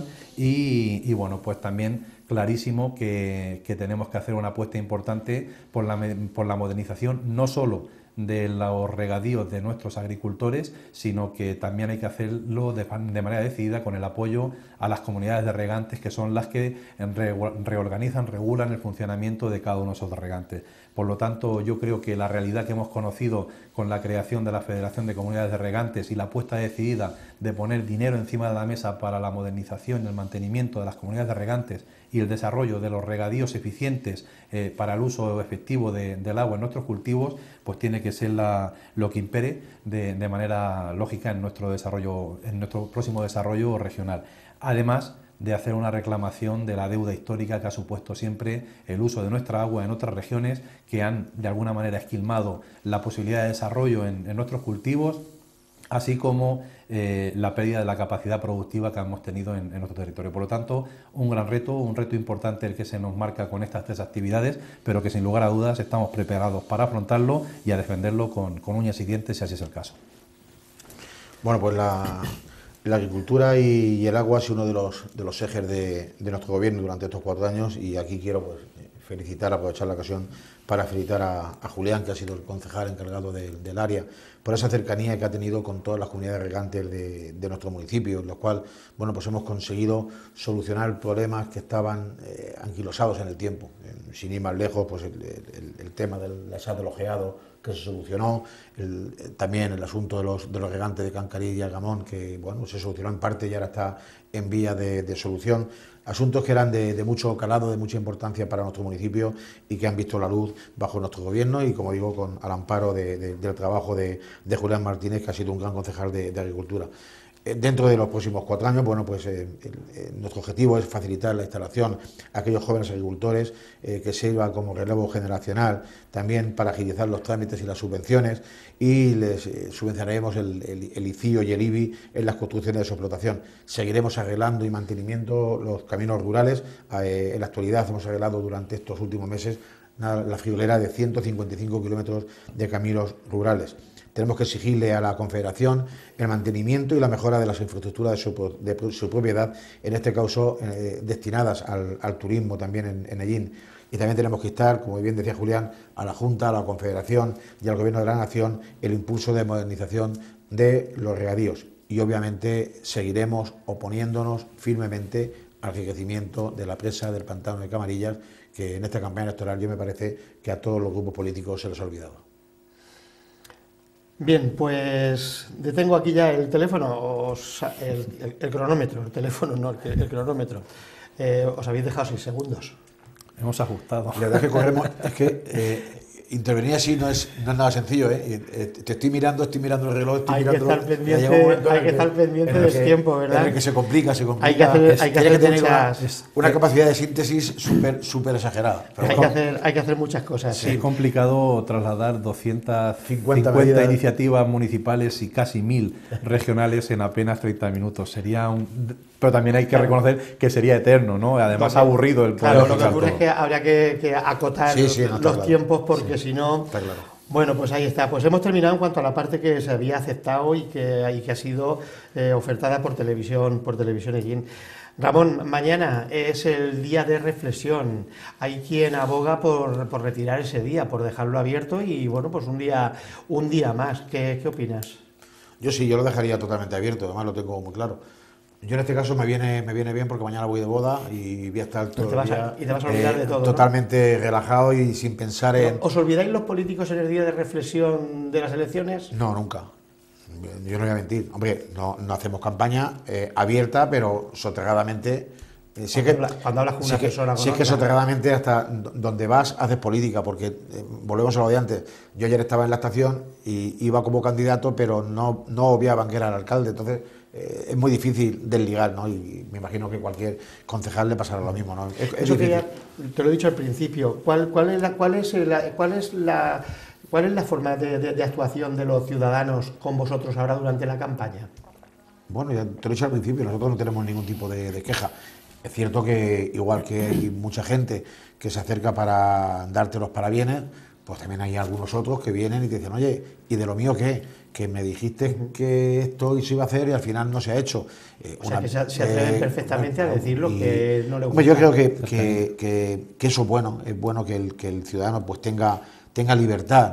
y bueno, pues también clarísimo que tenemos que hacer una apuesta importante por la modernización, no solo de los regadíos de nuestros agricultores, sino que también hay que hacerlo de manera decidida con el apoyo a las comunidades de regantes, que son las que reorganizan, regulan el funcionamiento de cada uno de esos regantes. Por lo tanto, yo creo que la realidad que hemos conocido con la creación de la Federación de Comunidades de Regantes y la apuesta decidida de poner dinero encima de la mesa para la modernización y el mantenimiento de las comunidades de regantes y el desarrollo de los regadíos eficientes para el uso efectivo del agua en nuestros cultivos, pues tiene que ser lo que impere de manera lógica en nuestro desarrollo, en nuestro próximo desarrollo regional. Además de hacer una reclamación de la deuda histórica que ha supuesto siempre el uso de nuestra agua en otras regiones que han de alguna manera esquilmado la posibilidad de desarrollo en nuestros cultivos, así como la pérdida de la capacidad productiva que hemos tenido en nuestro territorio. Por lo tanto, un reto importante el que se nos marca con estas tres actividades, pero que sin lugar a dudas estamos preparados para afrontarlo y a defenderlo con uñas y dientes si así es el caso. Bueno, pues la agricultura y el agua ha sido uno de los ejes de nuestro gobierno durante estos 4 años, y aquí quiero pues aprovechar la ocasión para felicitar a Julián, que ha sido el concejal encargado del área, por esa cercanía que ha tenido con todas las comunidades regantes de nuestro municipio, en los cuales bueno, pues hemos conseguido solucionar problemas que estaban anquilosados en el tiempo. Sin ir más lejos, pues el tema del asado del ojeado, que se solucionó, también el asunto de los regantes de Cancarí y Algamón, que bueno, se solucionó en parte y ahora está en vía de solución. Asuntos que eran de mucho calado, de mucha importancia para nuestro municipio y que han visto la luz bajo nuestro gobierno y, como digo, al amparo del trabajo de Julián Martínez, que ha sido un gran concejal de Agricultura. Dentro de los próximos 4 años, bueno, pues nuestro objetivo es facilitar la instalación a aquellos jóvenes agricultores que sirva como relevo generacional, también para agilizar los trámites y las subvenciones, y les subvencionaremos el ICIO y el IBI en las construcciones de su explotación. Seguiremos arreglando y manteniendo los caminos rurales. En la actualidad hemos arreglado durante estos últimos meses la friolera de 155 kilómetros de caminos rurales. Tenemos que exigirle a la Confederación el mantenimiento y la mejora de las infraestructuras de su propiedad, en este caso destinadas al turismo también en Ellín. Y también tenemos que instar, como bien decía Julián, a la Junta, a la Confederación y al Gobierno de la Nación el impulso de modernización de los regadíos. Y obviamente seguiremos oponiéndonos firmemente al enriquecimiento de la presa del pantano de Camarillas, que en esta campaña electoral yo me parece que a todos los grupos políticos se les ha olvidado. Bien, pues detengo aquí ya el teléfono, el cronómetro, el teléfono no, el cronómetro. Os habéis dejado 6 segundos. Hemos ajustado. La verdad es que corremos, es que intervenir así no es nada sencillo, ¿eh? Te estoy mirando el reloj, hay que estar pendiente del tiempo, ¿verdad? En el que se complica. Hay que hacer tener una capacidad de síntesis súper exagerada. Hay que hacer muchas cosas. Sí. Es complicado trasladar 250 iniciativas municipales y casi 1000 regionales en apenas 30 minutos. Pero también hay que reconocer que sería eterno, ¿no? Además, aburrido el poder. Claro, lo que ocurre es que habría que acotar los tiempos, porque si no... Está claro. Bueno, pues ahí está. Pues hemos terminado en cuanto a la parte que se había aceptado y que ha sido ofertada por televisión Ellín. Ramón, mañana es el día de reflexión. Hay quien aboga por retirar ese día, por dejarlo abierto y, bueno, pues un día más. ¿Qué opinas? Yo sí, yo lo dejaría totalmente abierto, además lo tengo muy claro. Yo en este caso me viene bien porque mañana voy de boda y voy a estar todo el día, y te vas a olvidar de todo, totalmente relajado y sin pensar en... ¿Os olvidáis los políticos en el día de reflexión de las elecciones? No, nunca. Yo no voy a mentir. Hombre, no hacemos campaña abierta, pero soterradamente. Cuando hablas con una persona. Si es que soterradamente hasta donde vas haces política, porque volvemos a lo de antes. Yo ayer estaba en la estación y iba como candidato, pero no obviaban que era el alcalde. Entonces es muy difícil desligar, ¿no? Y me imagino que cualquier concejal le pasará lo mismo, ¿no? Eso que ya te lo he dicho al principio. ¿Cuál es la forma de actuación de los ciudadanos con vosotros ahora durante la campaña? Bueno, ya te lo he dicho al principio, nosotros no tenemos ningún tipo de queja. Es cierto que igual que hay mucha gente que se acerca para darte los parabienes, pues también hay algunos otros que vienen y te dicen, oye, ¿y de lo mío qué? Que me dijiste que esto se iba a hacer y al final no se ha hecho. O sea, que se atreven perfectamente a decir lo que no le gusta. Yo creo que eso es bueno que el ciudadano pues tenga libertad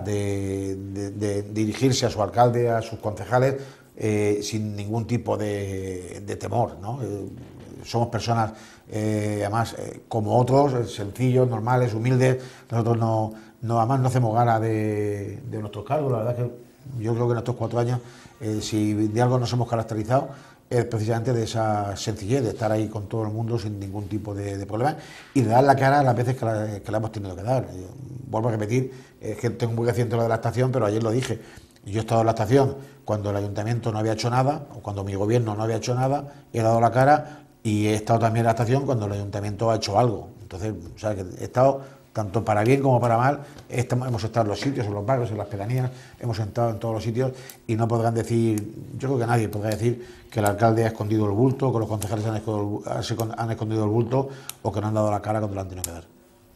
de dirigirse a su alcalde, a sus concejales, sin ningún tipo de temor, ¿no? Somos personas, además, como otros, sencillos, normales, humildes. Nosotros además no hacemos gala de nuestros cargos. La verdad es que yo creo que en estos 4 años, si de algo nos hemos caracterizado, es precisamente de esa sencillez, de estar ahí con todo el mundo sin ningún tipo de problema y de dar la cara las veces que la hemos tenido que dar. Vuelvo a repetir, es que tengo muy reciente lo de la estación, pero ayer lo dije. Yo he estado en la estación cuando el ayuntamiento no había hecho nada, o cuando mi gobierno no había hecho nada, he dado la cara. Y he estado también en la estación cuando el ayuntamiento ha hecho algo. Entonces, o sea, que he estado tanto para bien como para mal. Hemos estado en los sitios, en los barrios, en las pedanías, hemos estado en todos los sitios y no podrán decir, yo creo que nadie podrá decir que el alcalde ha escondido el bulto, que los concejales han escondido el bulto o que no han dado la cara cuando lo han tenido que dar.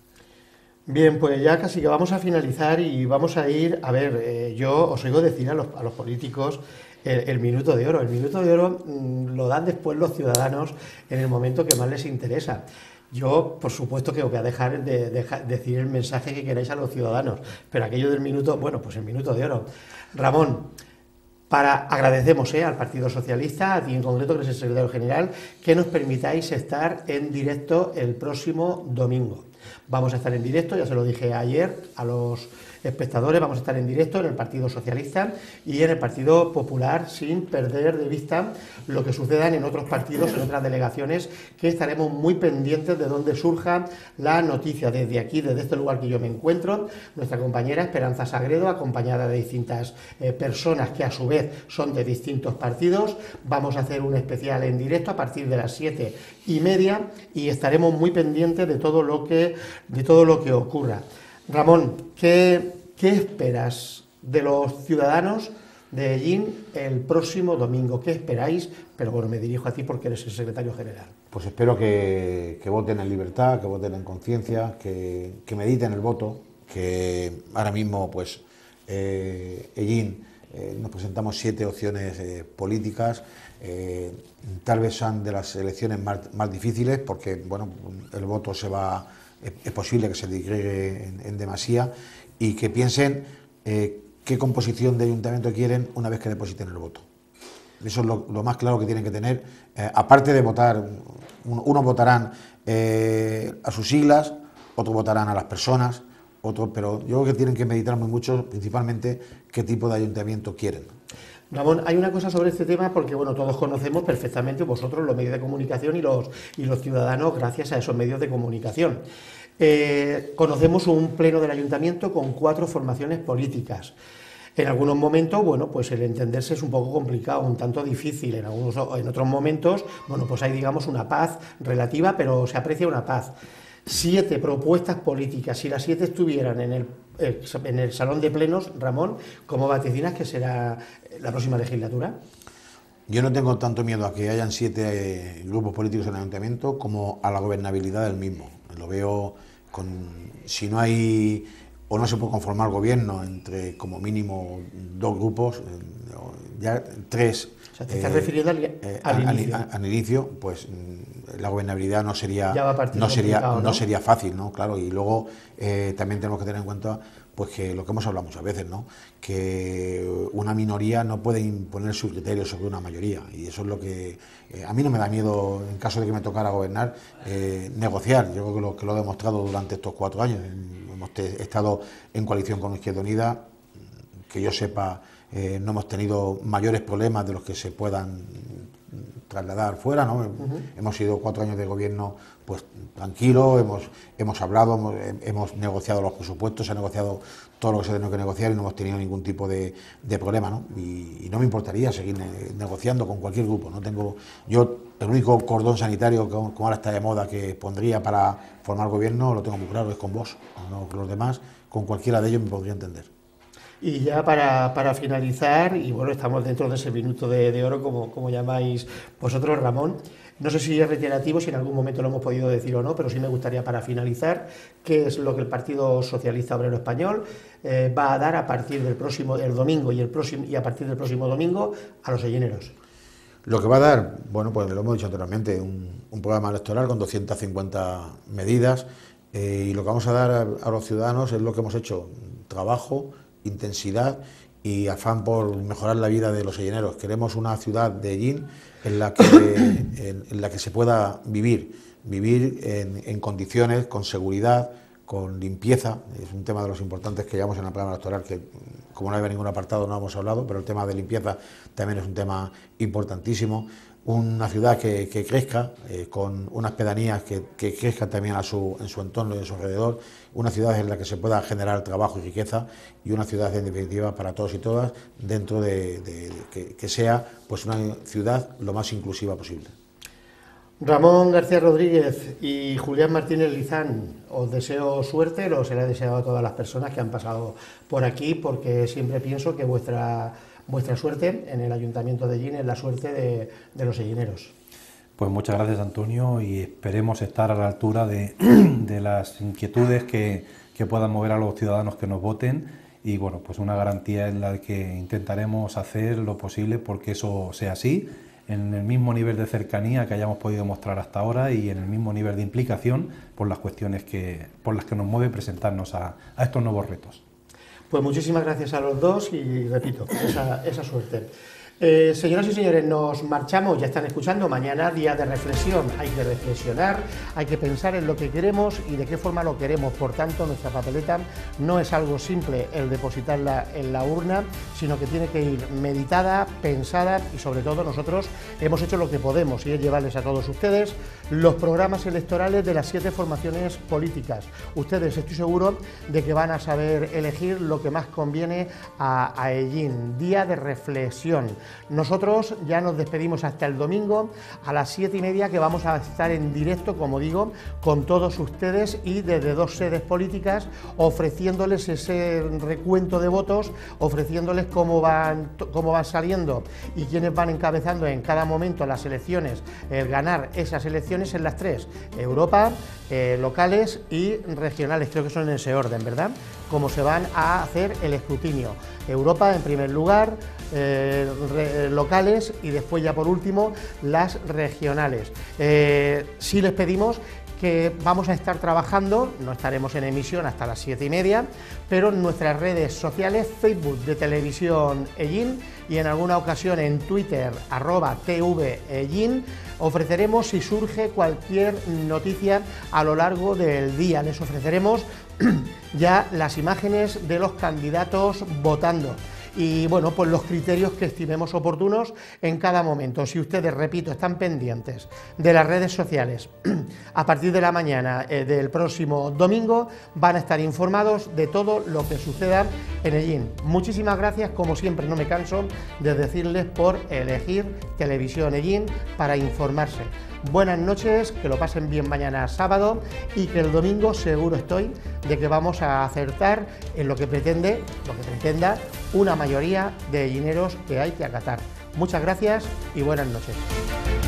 Bien, pues ya casi que vamos a finalizar y vamos a ir, a ver, yo os oigo decir a los políticos el minuto de oro. El minuto de oro lo dan después los ciudadanos en el momento que más les interesa. Yo, por supuesto, que os voy a dejar de decir el mensaje que queráis a los ciudadanos, pero aquello del minuto, bueno, pues el minuto de oro. Ramón, agradecemos al Partido Socialista, a ti en concreto, que eres el secretario general, que nos permitáis estar en directo el próximo domingo. Vamos a estar en directo, ya se lo dije ayer a los espectadores, vamos a estar en directo en el Partido Socialista y en el Partido Popular, sin perder de vista lo que sucedan en otros partidos, en otras delegaciones, que estaremos muy pendientes de dónde surja la noticia. Desde aquí, desde este lugar que yo me encuentro, nuestra compañera Esperanza Sagredo, acompañada de distintas personas que a su vez son de distintos partidos, vamos a hacer un especial en directo a partir de las 7:30 y estaremos muy pendientes de todo lo que ocurra. Ramón, ¿qué esperas de los ciudadanos de Hellín el próximo domingo? ¿Qué esperáis? Pero bueno, me dirijo a ti porque eres el secretario general. Pues espero que voten en libertad, que voten en conciencia, que mediten el voto, que ahora mismo, pues, Hellín, nos presentamos 7 opciones políticas, tal vez sean de las elecciones más difíciles, porque, bueno, el voto es posible que se digregue en demasía, y que piensen qué composición de ayuntamiento quieren una vez que depositen el voto. Eso es lo más claro que tienen que tener, aparte de votar. Unos votarán a sus siglas, otros votarán a las personas, pero yo creo que tienen que meditar muy mucho, principalmente, qué tipo de ayuntamiento quieren. Ramón, hay una cosa sobre este tema porque, bueno, todos conocemos perfectamente, vosotros, los medios de comunicación y los ciudadanos, gracias a esos medios de comunicación. Conocemos un pleno del ayuntamiento con 4 formaciones políticas. En algunos momentos, bueno, pues el entenderse es un poco complicado, un tanto difícil. En otros momentos, bueno, pues hay, digamos, una paz relativa, pero se aprecia una paz. 7 propuestas políticas, si las 7 estuvieran en el salón de plenos, Ramón, ¿cómo vaticinas que será la próxima legislatura? Yo no tengo tanto miedo a que hayan 7 grupos políticos en el ayuntamiento como a la gobernabilidad del mismo. Lo veo si no hay o no se puede conformar gobierno entre como mínimo 2 grupos, ya 3. O sea, te estás refiriendo al inicio, pues la gobernabilidad no sería fácil, ¿no? Claro, y luego también tenemos que tener en cuenta pues que lo que hemos hablado muchas veces, ¿no? Que una minoría no puede imponer su criterio sobre una mayoría, y eso es lo que a mí no me da miedo, en caso de que me tocara gobernar, negociar. Yo creo que lo he demostrado durante estos 4 años. Hemos estado en coalición con Izquierda Unida, que yo sepa, no hemos tenido mayores problemas de los que se puedan trasladar fuera, ¿no? Hemos sido 4 años de gobierno pues tranquilo, hemos hablado, hemos negociado los presupuestos, se ha negociado todo lo que se ha tenido que negociar y no hemos tenido ningún tipo de problema, ¿no? Y no me importaría seguir negociando con cualquier grupo. No tengo yo el único cordón sanitario, como ahora está de moda, que pondría para formar gobierno, lo tengo muy claro, es con vos, no con los demás, con cualquiera de ellos me podría entender. Y ya para finalizar, y bueno, estamos dentro de ese minuto de oro, como llamáis vosotros, Ramón, no sé si es reiterativo, si en algún momento lo hemos podido decir o no, pero sí me gustaría para finalizar, qué es lo que el Partido Socialista Obrero Español va a dar a partir del próximo, el domingo y a partir del próximo domingo a los sellineros. Lo que va a dar, bueno, pues lo hemos dicho anteriormente, un programa electoral con 250 medidas y lo que vamos a dar a los ciudadanos es lo que hemos hecho, trabajo, intensidad y afán por mejorar la vida de los sellineros. Queremos una ciudad de Ellín en la que se pueda vivir en condiciones, con seguridad, con limpieza. Es un tema de los importantes que llevamos en el programa electoral, que como no había ningún apartado no hemos hablado, pero el tema de limpieza también es un tema importantísimo. Una ciudad que crezca, con unas pedanías que crezcan también en su entorno y en su alrededor, una ciudad en la que se pueda generar trabajo y riqueza y una ciudad en definitiva para todos y todas, dentro de que sea pues una ciudad lo más inclusiva posible. Ramón García Rodríguez y Julián Martínez Lizán, os deseo suerte, lo se le he deseado a todas las personas que han pasado por aquí, porque siempre pienso que vuestra suerte en el Ayuntamiento de Ellín es la suerte de los sellineros. Pues muchas gracias, Antonio, y esperemos estar a la altura de las inquietudes que puedan mover a los ciudadanos que nos voten, y bueno, pues una garantía en la que intentaremos hacer lo posible porque eso sea así, en el mismo nivel de cercanía que hayamos podido mostrar hasta ahora y en el mismo nivel de implicación por las cuestiones por las que nos mueve presentarnos a estos nuevos retos. Pues muchísimas gracias a los dos y repito, esa suerte. Señoras y señores, nos marchamos, ya están escuchando, mañana día de reflexión, hay que reflexionar, hay que pensar en lo que queremos y de qué forma lo queremos, por tanto nuestra papeleta no es algo simple el depositarla en la urna, sino que tiene que ir meditada, pensada y sobre todo nosotros hemos hecho lo que podemos y es llevarles a todos ustedes los programas electorales de las 7 formaciones políticas. Ustedes estoy seguro de que van a saber elegir lo que más conviene a Ellín, día de reflexión. Nosotros ya nos despedimos hasta el domingo a las 7:30, que vamos a estar en directo, como digo, con todos ustedes y desde 2 sedes políticas, ofreciéndoles ese recuento de votos, ofreciéndoles cómo van saliendo y quiénes van encabezando en cada momento las elecciones, el ganar esas elecciones en las 3, Europa, locales y regionales, creo que son en ese orden, ¿verdad? Cómo se van a hacer el escrutinio. Europa en primer lugar, locales y después ya por último las regionales. Sí les pedimos que vamos a estar trabajando, no estaremos en emisión hasta las 7:30, pero en nuestras redes sociales, Facebook de Televisión Ellín y en alguna ocasión en Twitter, @tvellín, ofreceremos si surge cualquier noticia a lo largo del día. Les ofreceremos ya las imágenes de los candidatos votando y bueno, pues los criterios que estimemos oportunos en cada momento. Si ustedes, repito, están pendientes de las redes sociales, a partir de la mañana del próximo domingo van a estar informados de todo lo que suceda en Ellín. Muchísimas gracias, como siempre no me canso de decirles, por elegir Televisión Ellín para informarse. Buenas noches, que lo pasen bien mañana sábado y que el domingo seguro estoy de que vamos a acertar en lo que pretenda una mayoría de ellineros que hay que acatar. Muchas gracias y buenas noches.